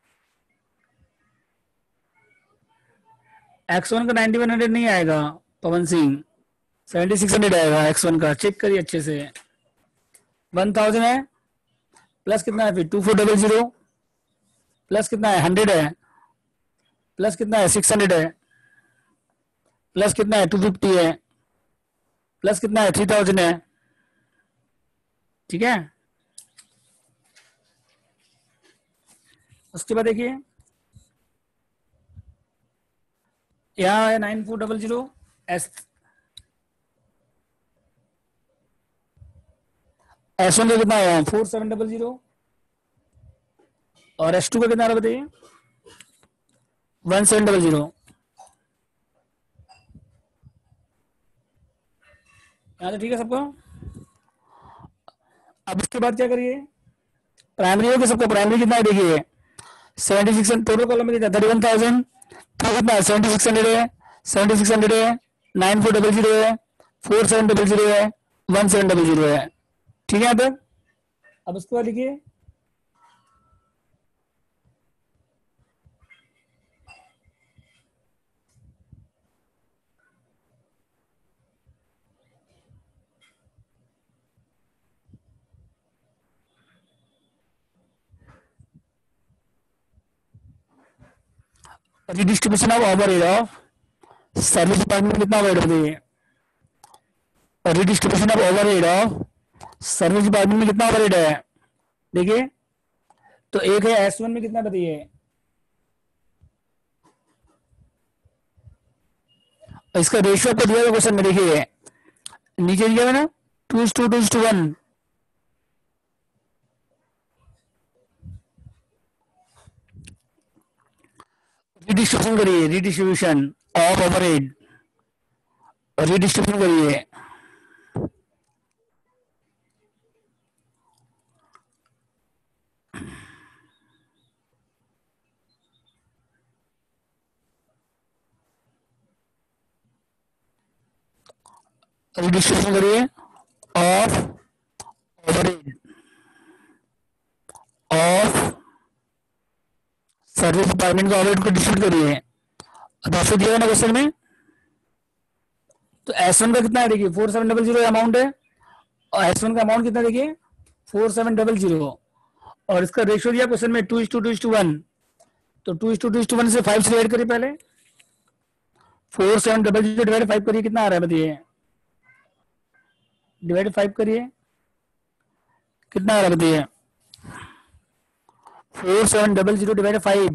X1 का 9100 नहीं आएगा पवन सिंह, 7600 आएगा X1 का, चेक करिए अच्छे से। 1000 है प्लस कितना है फिर 2400 प्लस कितना है 100 है प्लस कितना है 600 है प्लस कितना है 250 है प्लस कितना है 3000 है, ठीक है। उसके बाद देखिए यहाँ है 9400 S1 का कितना है 4700 और S2 का कितना आ रहा बताइए 1700। यहाँ तो ठीक है सबको। अब इसके बाद क्या करिए, प्राइमरी हो गया सबको, प्राइमरी कितना है देखिए 7600, टोटल कॉलम में कितना 31,000, तो कितना है 7600 है 7600 है 9400 है 4700 है 1700 है, ठीक है यहाँ तक। अब उसके बाद लिखिए redistribution of overhead of service department कितना ओवरहेड बताइए, redistribution of overhead of service department में कितना ओवरहेड है देखिए, तो एक है S1 में कितना बताइए, इसका रेशियो आपको दिया क्वेश्चन में, देखिए नीचे दिया है ना 2:1, रिडिस्ट्रीब्यूशन करिए, रिडिस्ट्रीब्यूशन ऑफ ओवरहेड, रिडिस्ट्रीब्यूशन करिए, रिडिस्ट्रीब्यूशन करिए of overhead of service department का ओवरहेड को डिस्ट्रीब्यूट करिए, तो दिया है ना क्वेश्चन में। तो S1 का कितना है देखिए 4700 अमाउंट है, और S1 का अमाउंट कितना देखिए 4700, और इसका रेशियो दिया क्वेश्चन में 2:1, तो 2:1 से 5 से ऐड करिए पहले, 4700 डिवाइड 5 करिए, कितना आ रहा है बताइए, डिवाइड 5 करिए कितना आ रहा है बताइए, 4700 डिवाइड 5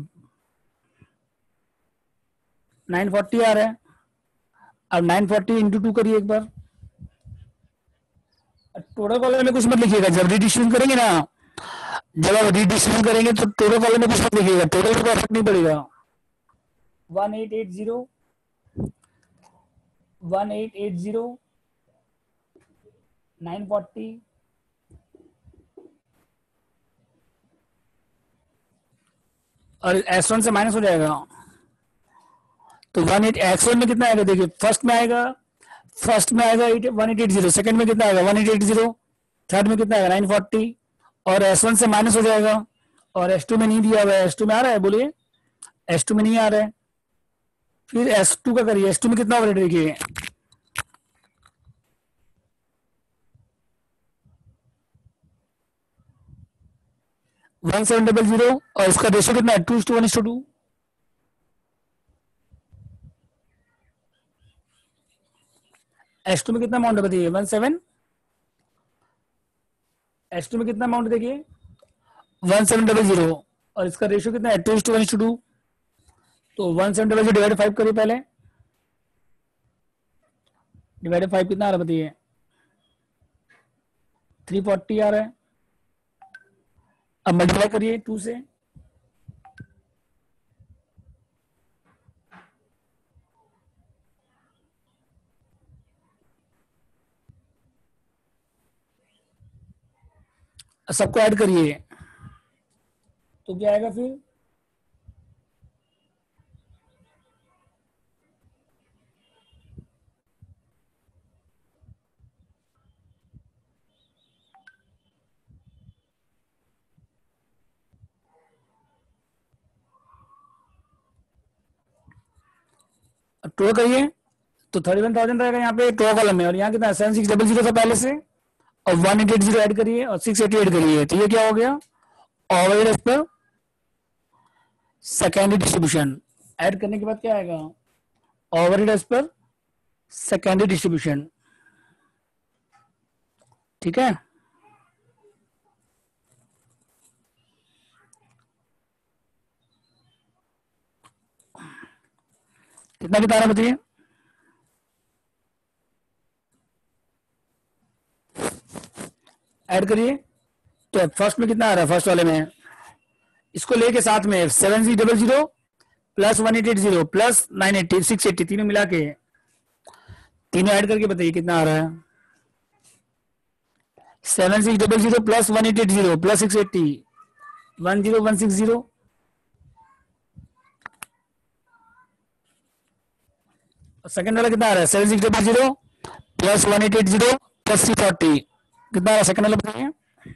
940 आ रहा है। अब 940 इंटू 2 करिए एक बार, टोटल कॉलम में कुछ मत लिखिएगा, जब रिडिस्ट्रीब्यूशन करेंगे ना, जब आप रिडिस्ट्रीब्यूशन करेंगे तो टोटल कॉलम में कुछ मत लिखिएगा, टोटल को फर्क नहीं पड़ेगा। 1880 940 और S1 से माइनस हो जाएगा, तो 18 में कितना आएगा देखिए, फर्स्ट में आएगा 1880, सेकंड में कितना आएगा 1880, थर्ड में कितना आएगा 940, और S1 से माइनस हो जाएगा, और S2 में नहीं दिया हुआ है, S2 में आ रहा है बोलिए, S2 में नहीं आ रहा है, फिर S2 का करिए, S2 में कितना ओवरहेड देखिए, वन सेवन डबल जीरो, और इसका रेशियो कितना है, 2:1:2। S2 में कितना अमाउंट है बताइए, 17, S2 में कितना अमाउंट देखिए, 1700, और इसका रेशियो कितना है, 2:1:2। तो 1700 डिवाइड 5 करिए पहले, डिवाइड 5 कितना आ रहा है बताइए, 340 आ रहा है। अब मल्टीप्लाई करिए 2 से, सबको ऐड करिए, तो क्या आएगा फिर, टोटल करिए, तो 31,000 रहेगा यहाँ पे टो कॉलम में, और यहाँ कितना 7600 था पहले से, और 1880 ऐड करिए और 680 ऐड करिए, तो ये क्या हो गया, overhead as per secondary distribution. Add करने के बाद क्या आएगा, overhead as per secondary distribution. ठीक है, कितना कितना आ रहा है बताइए, ऐड करिए, तो फर्स्ट में कितना आ रहा है, फर्स्ट वाले में इसको लेके साथ में 7600 प्लस 1880 प्लस 980 680 तीनों मिला के, तीनों ऐड करके बताइए कितना आ रहा है, 7600 प्लस 1880 प्लस 680 10160, सेकंड वाला कितना आ रहा है, 7600 प्लस 1880 प्लस 340, कितना आ रहा है सेकंड वाला बताइए,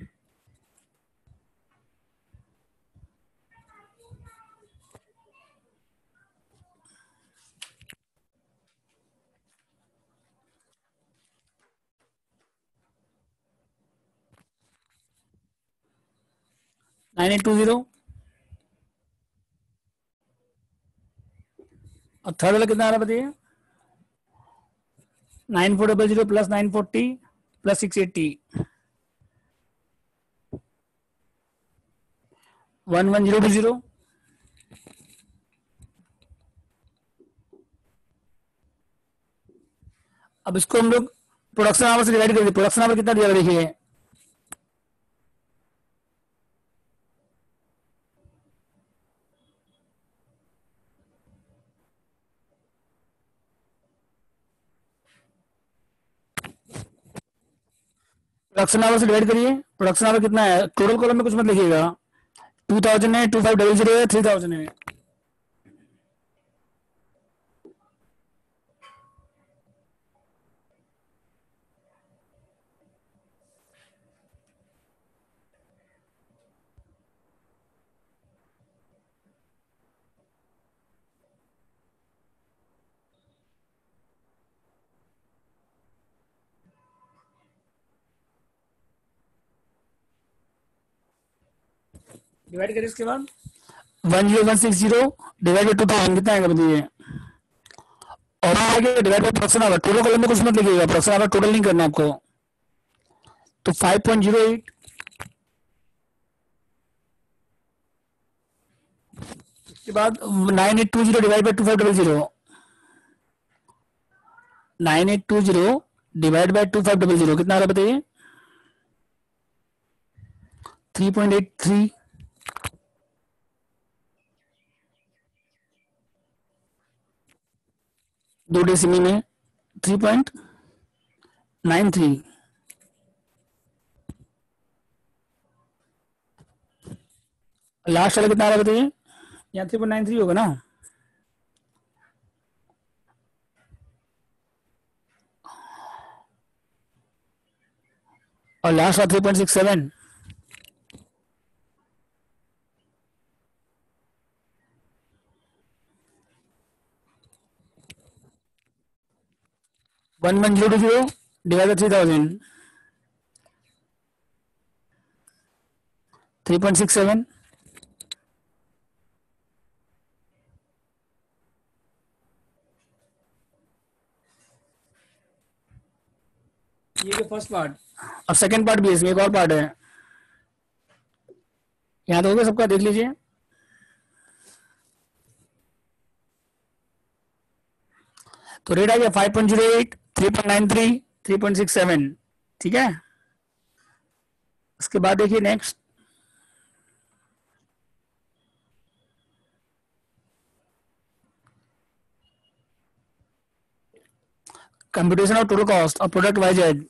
9820, और थर्ड वाला कितना आ रहा है बताइए, 9400 प्लस 940 प्लस 680 11020। अब इसको हम लोग प्रोडक्शन आवर से डिवाइड कर, प्रोडक्शन आवर कितना दिया देखिए, प्रोडक्शन आवर से डिवाइड करिए, प्रोडक्शन आवर कितना है, टोटल कॉलम में कुछ मत लिखिएगा, 2000 है, 2500 है, 3000 है, डिवाइड करिए इसके बाद 10160 डिवाइड बाई 2000 कितना आएगा बताइए, और आगे divide by production hour, total column में कुछ मत लिखिएगा, प्रोडक्शन आवर टोटल नहीं करना आपको, तो 5.08, इसके बाद 9820 डिवाइड बाई 2500, 9820 डिवाइड बाई 2500 कितना आ रहा है बताइए, 3.83, 2 डेसिमल में 3.93, लास्ट वाला कितना आ रहा है बताइए, यहाँ 3.93 होगा ना, और लास्ट वाला 3.67, 11,020 डिवाइड 3,000 3.67 ये फर्स्ट पार्ट। अब सेकंड पार्ट भी है, इसमें एक और पार्ट है, यहां तो हो गया सबका, देख लीजिए। तो रेट आ गया 5.08, 3.93, 3.67, ठीक है। उसके बाद देखिए next, computation of total cost of product wise add.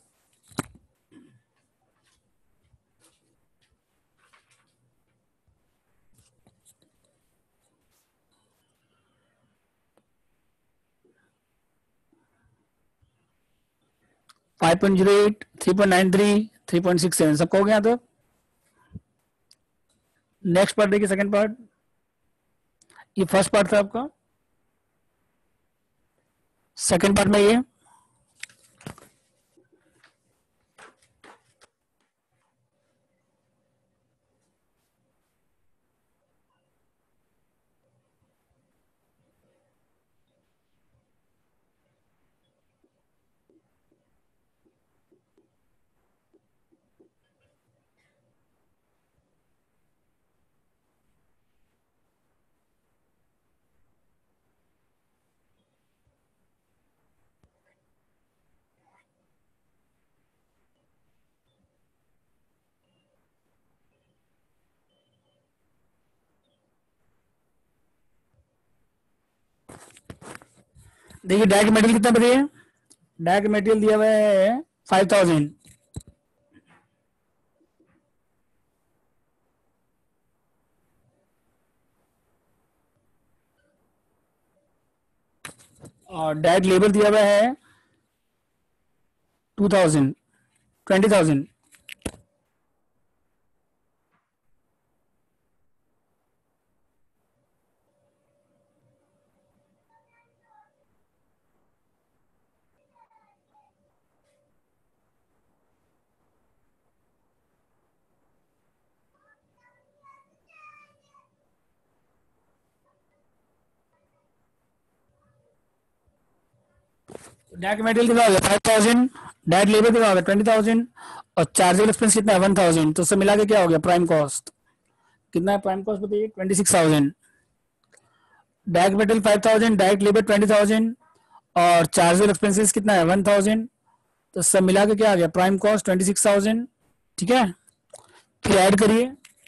Five point zero eight, 3.93, 3.67 सबका हो गया। तो नेक्स्ट पार्ट देखिए, सेकंड पार्ट। ये फर्स्ट पार्ट था आपका, सेकंड पार्ट में ये देखिए, डायरेक्ट मटेरियल कितना बताइए। डायरेक्ट मटेरियल दिया हुआ है 5,000, और डायरेक्ट लेबर दिया हुआ है 2,000, 20,000। डायरेक्ट मटेरियल कितना होगा 5,000, डायरेक्ट लेबर कितना होगा 20,000, और चार्जेबल एक्सपेंस कितना है 1,000। तो सब मिला के क्या हो गया प्राइम कॉस्ट, कितना है प्राइम कॉस्ट बताइए 26,000। डायरेक्ट मटेरियल 5,000, डायरेक्ट लेबर 20,000, और चार्जेबल एक्सपेंसेस कितना है 1,000। तो सब मिला के क्या आ गया प्राइम कॉस्ट 26,000, ठीक है। फिर ऐड करिए,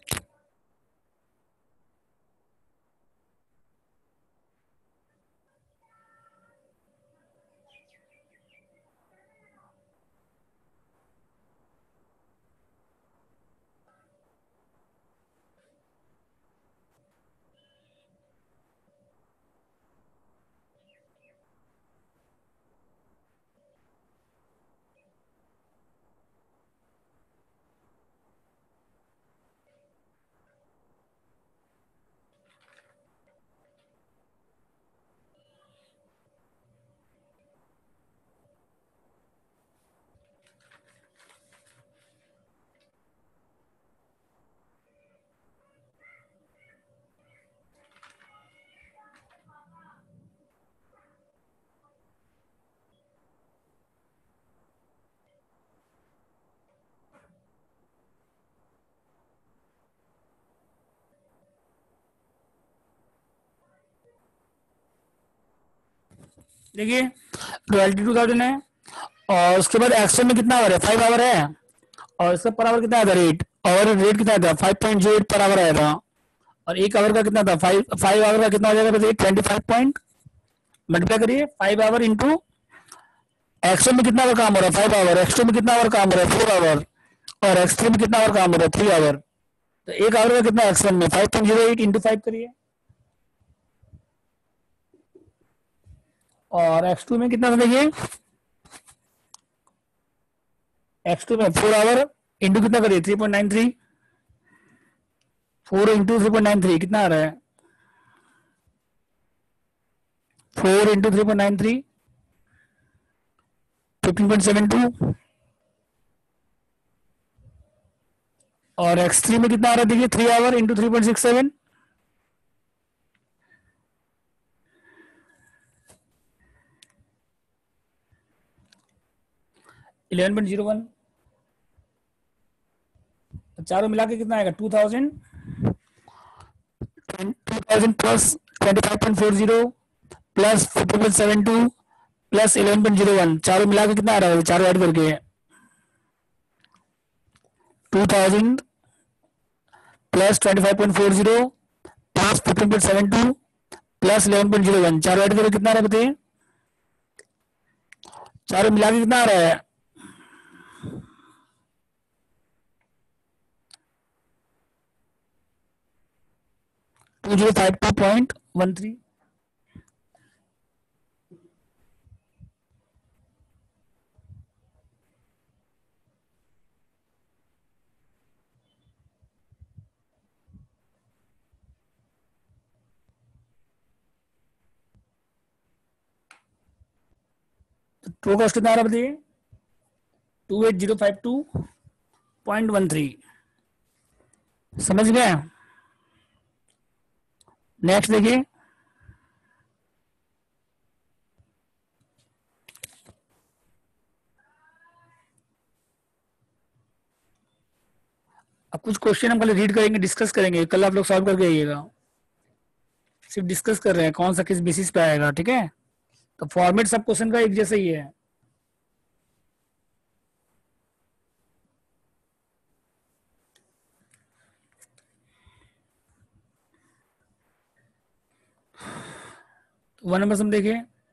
देखिए रॉयल्टी 2,000 है, और उसके बाद एक्शन में कितना आवर है 5 आवर है, और इसका पर आवर कितना था रेट, और रेट कितना था 5.08 पर आवर आया था, और एक आवर का कितना था 5 आवर का कितना हो जाएगा बताइए 25 पॉइंट, मल्टीप्लाई करिए 5 आवर इंटू एक्सो में कितना आवर काम हो रहा है 5 आवर, एक्स टू में कितना आवर काम हो रहा है 4 आवर, और एक्स थ्री में कितना आवर काम हो रहा है 3 आवर। तो एक आवर का कितना एक्स वन में 5.08 इंटू 5 करिए, और एक्स टू में कितना था देखिए, एक्स टू में 4 आवर इंटू कितना करिए 3.93, 4 इंटू 3.93 कितना आ रहा है 4 इंटू 3.93 15.72 और X3 में कितना आ रहा है देखिए 3 आवर इंटू 3.67 11.01 चारों मिला के कितना आएगा 2000 प्लस 25.40 प्लस 15.72 प्लस 11.01 चारों मिला के कितना आ रहा है चारों ऐड करके 2000 प्लस 25.40 प्लस 15.72 प्लस 11.01 चारों ऐड करके कितना आ रहा है बताइए चारों मिला के कितना आ रहा है 2052.13 टू कॉस्ट कितना आ रहा है बताइए 28052.13 समझ गए नेक्स्ट देखिए अब कुछ क्वेश्चन हम कल रीड करेंगे डिस्कस करेंगे कल आप लोग सॉल्व करके आइएगा सिर्फ डिस्कस कर रहे हैं कौन सा किस बेसिस पे आएगा ठीक है तो फॉर्मेट सब क्वेश्चन का एक जैसा ही है तो 1 नंबर सम देखिए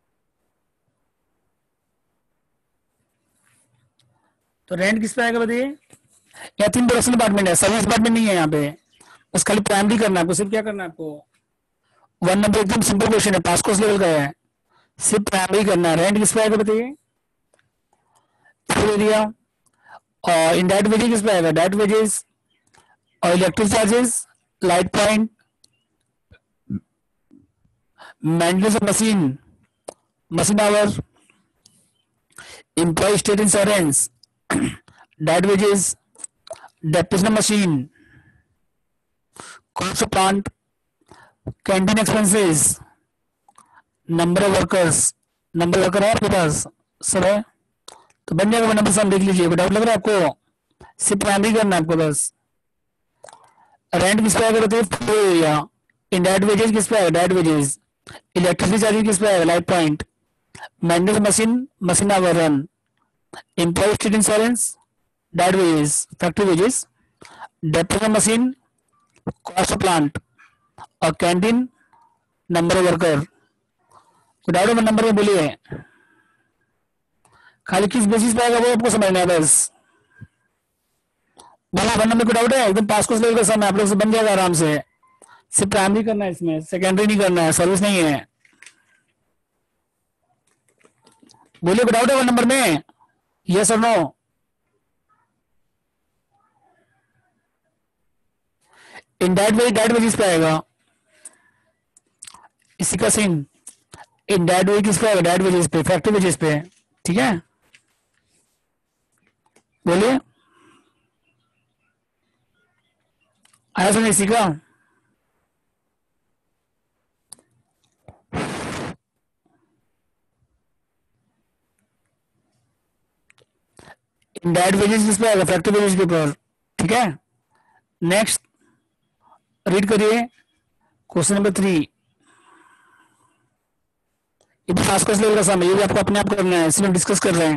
तो रेंट किस पे आएगा बताइए या 3 प्रोडक्शन डिपार्टमेंट है सर्विस डिपार्टमेंट नहीं है यहाँ पे बस खाली प्राइमरी करना है आपको सिर्फ क्या करना है आपको 1 नंबर एकदम सिंपल क्वेश्चन है पास कोर्स लेवल का है सिर्फ प्राइमरी करना है रेंट किस पे आएगा बताइए एरिया और इनडायरेक्ट वेजेस किस पे आएगा डायरेक्ट वेजेस और electric charges light point maintenance of machine hour employ state insurance direct wages depreciation machine cost of plant canteen expenses number of worker है आपके पास सब है तो बन जाएगा नंबर सम देख लीजिए डाउट लग रहा है आपको सिर्फ प्राइमरी करना है आपको बस रेंट किस पे आएगा बताइए एरिया इनडायरेक्ट वेजेस किस पे आएगा डायरेक्ट वेजेस इलेक्ट्रिसिटी चार्जेस किस पे आएगा light point maintenance machine hour run employ state insurance direct wages factory wages depreciation machine cost of plant और canteen number of worker doubt है नंबर में बोलिए खाली किस बेसिस पे आएगा वो आपको समझना है बस बोला 1 नंबर को डाउट है एकदम पास कोर्स लेवल का समय आप लोग से बन जाएगा आराम से सिर्फ प्राइमरी करना है इसमें सेकेंडरी नहीं करना है सर्विस नहीं है बोलिए डाउट है 1 नंबर में यस और नो इनडायरेक्ट वेजेस पे आएगा इसी का सीन इनडायरेक्ट वेज किस पे आएगा डायरेक्ट वेजेस पे फैक्ट्री वेजेस पे ठीक है बोलिए आया समझ इसी का इनडायरेक्ट वेजेस किस पे आएगा फैक्ट्री वेजेस के ऊपर ठीक है नेक्स्ट रीड करिए क्वेश्चन नंबर 3 ये भी फास्ट क्लास लेवल का सम है ये भी आपको अपने आप करना है इसमें डिस्कस कर रहे हैं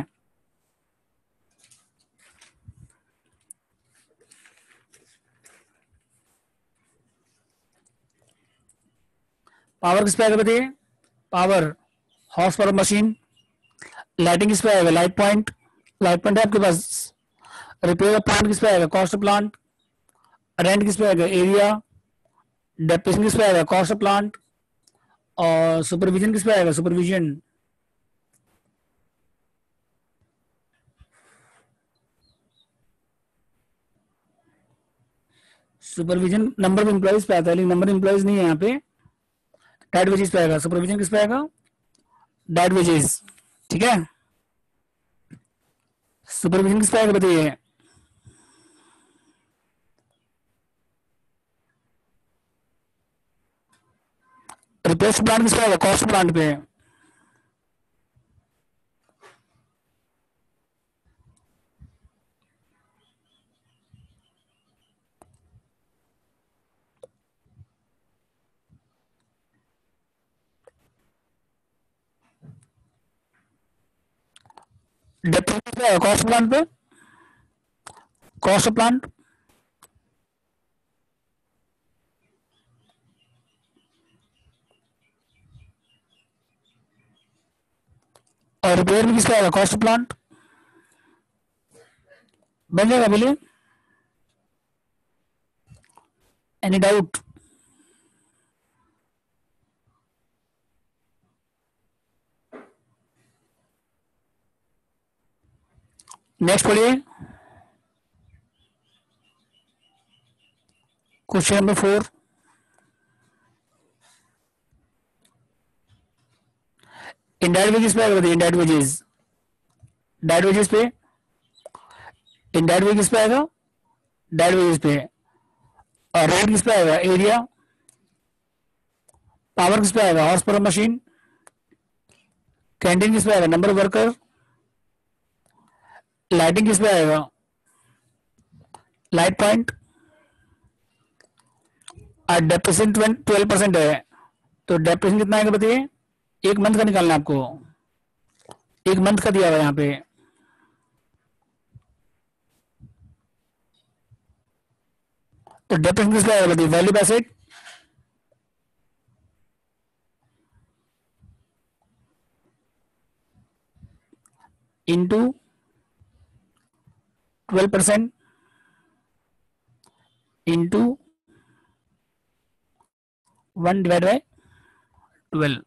पावर किस पे आएगा बताइए power horse power machine lighting किस पे आएगा लाइट पॉइंट है आपके पास रिपेयर प्लांट किस पे आएगा कॉस्ट ऑफ प्लांट रेंट किस पे आएगा एरिया डेप्रिसिएशन किस पे आएगा कॉस्ट ऑफ प्लांट और सुपरविजन किस पे आएगा सुपरविजन नंबर ऑफ एम्प्लॉइज पे आता है लेकिन नंबर एम्प्लॉइज नहीं है यहाँ पे डायरेक्ट वेजेस पे आएगा सुपरविजन किस पे आएगा डायरेक्ट वेजेस ठीक है सुपरविजन किस पे आएगा बताइए? रिप्लेस प्लांट किस पे आएगा? कॉस्ट प्लांट पे। डेप्रिसिएशन पे आएगा कॉस्ट प्लांट पे, कॉस्ट प्लांट। और रिपेयर में किस पे आएगा? Cost plant. बन जाएगा बोलिए, एनी डाउट? नेक्स्ट पढ़िए, क्वेश्चन नंबर 4। इंडायरेक्ट वेजेस पे आएगा बताइए, इंडायरेक्ट वेजेस, डायरेक्ट वेजेस पे, इंडायरेक्ट वेजेस पे आएगा, डायरेक्ट वेजेस पे। और रेट किस पे आएगा? एरिया। पावर किस पे आएगा? Horse per machine. कैंटीन किस पे आएगा? Number worker. लाइटिंग किस पे आएगा? Light point. और डेप्रिसिएशन 12% है, तो डेप्रिसिएशन कितना आएगा बताइए? एक मंथ का निकालना है आपको, एक मंथ का दिया हुआ है यहाँ पे। तो डेप्रिसिएशन किस पे आएगा बताइए? Value of asset into 12% into 1/12।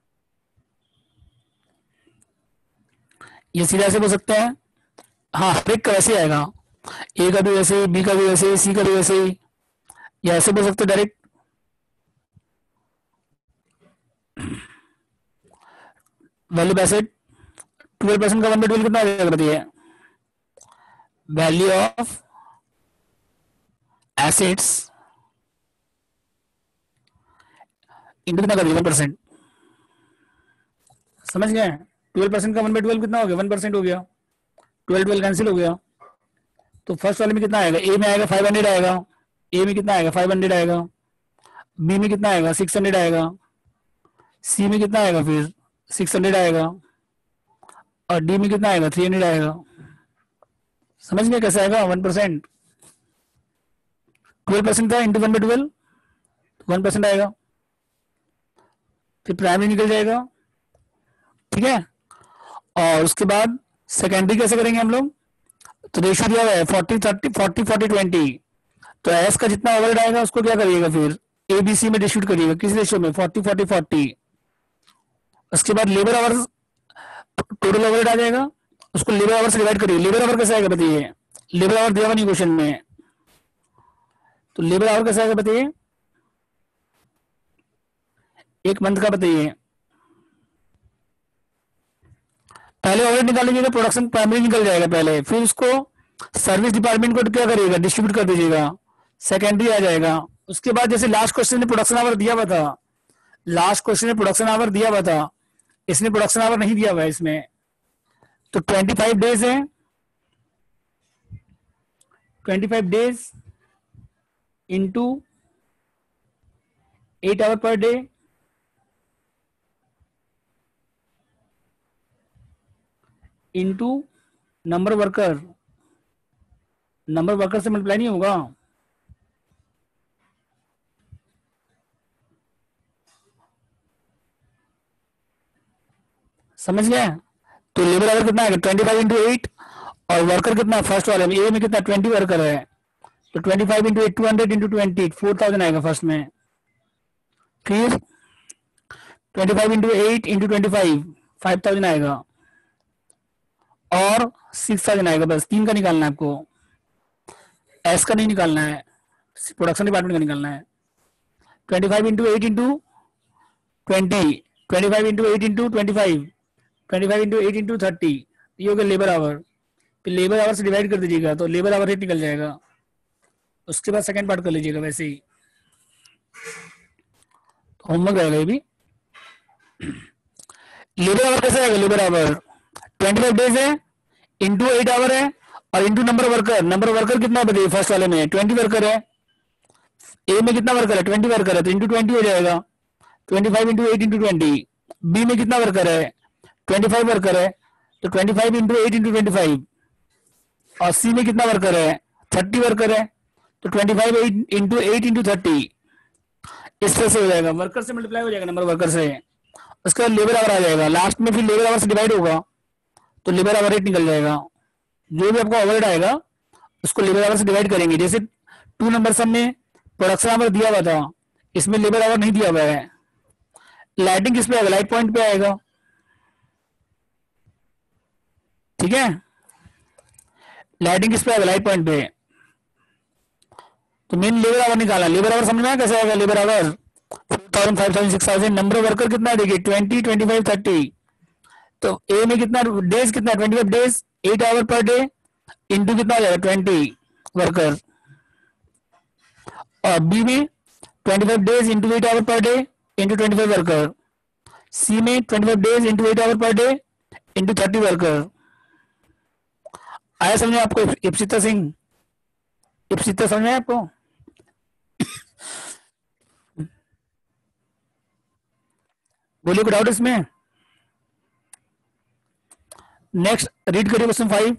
ये सीधा से बोल सकते हैं। हाँ, ब्रेक का वैसे आएगा, ए का भी वैसे ही, बी का भी वैसे ही, सी का भी वैसे ही, या ऐसे बोल सकते डायरेक्ट। वैल्यू ऑफ एसेट 12% का 1/12 कितना आ जाएगा बताइए? वैल्यू ऑफ एसेट्स इंटू कितना कर दिया? 1%। समझ गए? 12% का 1/12 कितना हो गया? 1% हो गया। 12 कैंसिल हो गया। तो फर्स्ट वाले में कितना आएगा? ए में आएगा 500 आएगा, ए में कितना आएगा? 500 आएगा। बी में कितना आएगा? 600 आएगा। सी में कितना आएगा? फिर 600 आएगा। और डी में कितना आएगा? 300 आएगा। समझ गए कैसे आएगा? 1%। 12% था इंटू 1/12, 1% आएगा। फिर प्राइमरी निकल जाएगा, ठीक है। और उसके बाद सेकेंडरी कैसे करेंगे हम लोग? तो रेशियो दिया हुआ है 40-30, 40-40-20। तो एस का जितना ओवरहेड आएगा उसको क्या करिएगा? फिर ए बी सी में डिस्ट्रीब्यूट करिएगा। किस रेशियो में? 40-40-40। उसके बाद लेबर आवर्स, टोटल ओवरहेड आ जाएगा, उसको लेबर आवर से डिवाइड करिए। लेबर आवर कैसे आएगा बताइए? लेबर आवर दिया हुआ नहीं क्वेश्चन में, तो लेबर आवर कैसे आएगा बताइए? एक मंथ का बताइए। पहले ओवरहेड निकाल लीजिएगा, प्रोडक्शन प्राइमरी निकल जाएगा पहले, फिर उसको सर्विस डिपार्टमेंट को क्या करिएगा? डिस्ट्रीब्यूट कर दीजिएगा, सेकेंडरी आ जाएगा। उसके बाद जैसे लास्ट क्वेश्चन में प्रोडक्शन आवर दिया हुआ था, लास्ट क्वेश्चन में प्रोडक्शन आवर दिया हुआ था, इसमें प्रोडक्शन आवर नहीं दिया हुआ है इसमें। तो 25 डेज है, 25 days into 8 hour per day into number worker, number worker से मल्टीप्लाई नहीं होगा। समझ गए? तो लेबर आवर कितना है? 25 × 8, और वर्कर कितना है? फर्स्ट वाले में ए में कितना? 20 वर्कर है, तो 25 × 8 200 × 20 4000 आएगा फर्स्ट में। फिर 25 × 8 × 25 5000 आएगा, और 6000 आएगा। बस तीन का निकालना है आपको, एस का नहीं निकालना है, प्रोडक्शन डिपार्टमेंट का निकालना है। 25 × 8 × 20, 25 × 8 × 25, 25 × 8 × 30, ये हो गया लेबर आवर। फिर लेबर आवर से डिवाइड कर दीजिएगा तो लेबर आवर रेट निकल जाएगा। उसके बाद सेकंड पार्ट कर लीजिएगा वैसे ही, होमवर्क रहेगा ये भी। लेबर आवर कैसे आएगा? लेबर आवर 25 डेज है, इंटू 8 आवर है, और into number worker. Number worker कितना बताइए? फर्स्ट वाले में 20 वर्कर है, ए में कितना वर्कर है? 20 वर्कर है, तो इंटू 20 हो जाएगा। 25 इंटू 8 इंटू 20। बी में कितना वर्कर है? 25 वर्कर है, तो 25 इंटू 8 इंटू 25। और सी में कितना वर्कर है? 30 वर्कर है, तो 25 इंटू 8 इंटू 30। इस तरह से हो जाएगा, वर्कर से मल्टीप्लाई हो जाएगा नंबर वर्कर से। उसके बाद लेबर आवर आ जाएगा, लास्ट में फिर लेबर आवर से डिवाइड होगा तो लेबर आवर रेट निकल जाएगा। जो भी आपको ओवरहेड आएगा उसको लेबर आवर से डिवाइड करेंगे। जैसे 2 नंबर सब में प्रोडक्शन आवर दिया हुआ था, इसमें लेबर आवर नहीं दिया हुआ है। लाइटिंग किस पे आएगा? लाइट पॉइंट पे आएगा, ठीक है। लाइटिंग किस पे आएगा? लाइट पॉइंट पे। तो मेन लेबर आवर निकाला। लेबर आवर समझ में आया कैसे आएगा? Labour hour 4000, 5000, 6000। Number of worker कितना देखिए? 20, 25, 30। तो ए में कितना डेज? कितना? 25 days, 8 hour per day, into कितना आ जाएगा? 20 वर्कर। और बी में 25 days into 8 hour per day into 25 worker. C में 25 days into 8 hour per day into 30 worker. आया समझे आपको? इप्सिता सिंह, इप्सिता समझ में आपको? बोलिए, कोई डाउट इसमें? नेक्स्ट रीड करिए क्वेश्चन 5।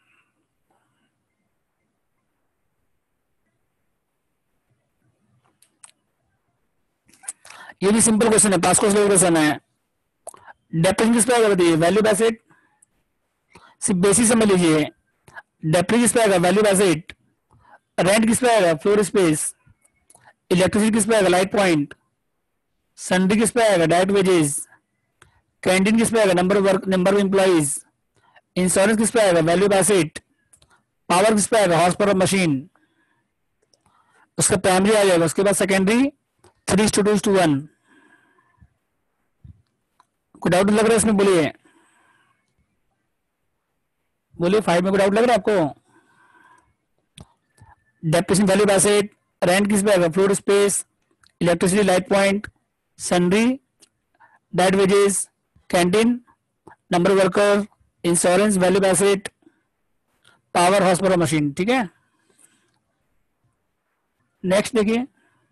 ये भी सिंपल क्वेश्चन है, पास कोर्स लेवल क्वेश्चन है। डेप्रिसिएशन किस पे आएगा बताइए? Value asset. सिर्फ बेसिस समझ लीजिए। डेप्रिसिएशन किस पे आएगा? Value asset. रेंट किस पे आएगा? Floor space. इलेक्ट्रिसिटी किस पे आएगा? Light point. सन्ड्री किस पे आएगा? Direct wages. कैंटीन किस पे आएगा? Number work, number of employees. Insurance किस पे आएगा? Value asset. पावर किस पे आएगा? Horse power machine. उसका प्राइमरी आ जाएगा, उसके बाद सेकेंडरी 3:2:1। कोई डाउट लग रहा है इसमें? बोलिए, बोलिए 5 में कोई डाउट लग रहा है आपको? डेप्रिसिएशन, वैल्यू एसेट, रेंट किस पे आएगा? Floor space, electricity, light point, sundry, direct wages, canteen, number worker, insurance, value asset, power, horse power machine. ठीक है। नेक्स्ट देखिए,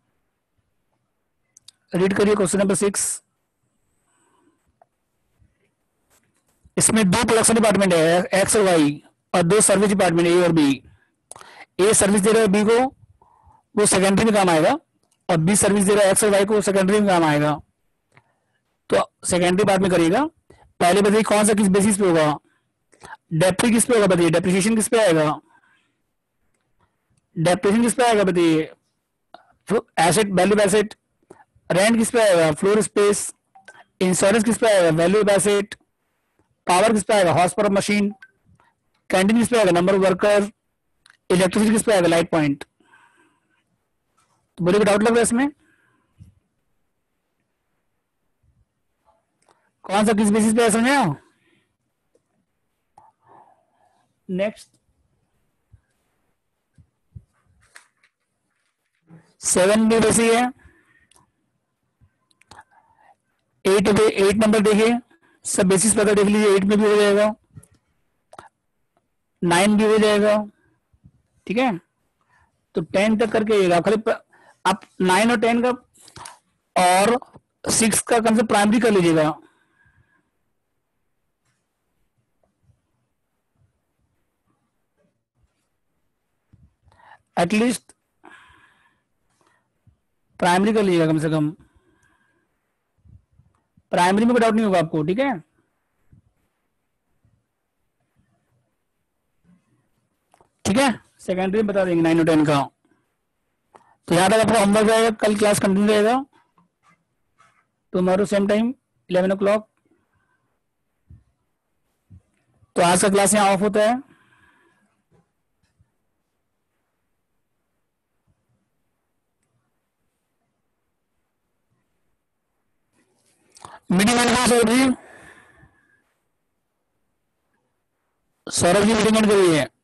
रीड करिए क्वेश्चन नंबर 6। इसमें 2 प्रोडक्शन डिपार्टमेंट है, एक्स और वाई, और 2 सर्विस डिपार्टमेंट, ए और बी। ए सर्विस दे रहा है बी को, वो सेकेंडरी में काम आएगा, और बी सर्विस दे रहा है एक्स और वाई को, सेकेंडरी में काम आएगा। तो सेकेंडरी पार्ट में करिएगा। पहले बताइए कौन सा किस बेसिस पे होगा? डेप्री किस पे होगा बताइए? डेप्रिसिएशन किस पे आएगा? डेप्रिसिएशन किस पे आएगा बताइए? Asset, value asset. रेंट किस पे आएगा? Floor space. इंश्योरेंस किस पे आएगा? Value asset. पावर किस पे आएगा? Horse power machine. कैंटीन किस पे आएगा? Number of worker. इलेक्ट्रिसिटी किस पे आएगा? Light point. तो बोलिए, डाउट लग रहा है इसमें? कौन सा किस बेसिस पे है, समझे? नेक्स्ट 7 में वैसे है। 8 नंबर देखिए, सब बेसिस पता देख लीजिए। 8 में भी हो जाएगा, 9 भी हो जाएगा। ठीक है। तो 10 तक करके खाली आप 9 और 10 का और 6 का कम से प्राइमरी कर लीजिएगा। एटलीस्ट प्राइमरी कर लीजिएगा कम से कम। प्राइमरी में कोई डाउट नहीं होगा आपको। ठीक है। ठीक है, सेकेंडरी में बता देंगे 9 और 10 का। तो यहाँ तक आपका होमवर्क रहेगा, कल क्लास कंटिन्यू रहेगा। Tomorrow same time 11 o'clock। तो आज का क्लास यहाँ ऑफ होता है। मीटिंग क्लास होगी सौरभ जी मीटिंग एंड करिए।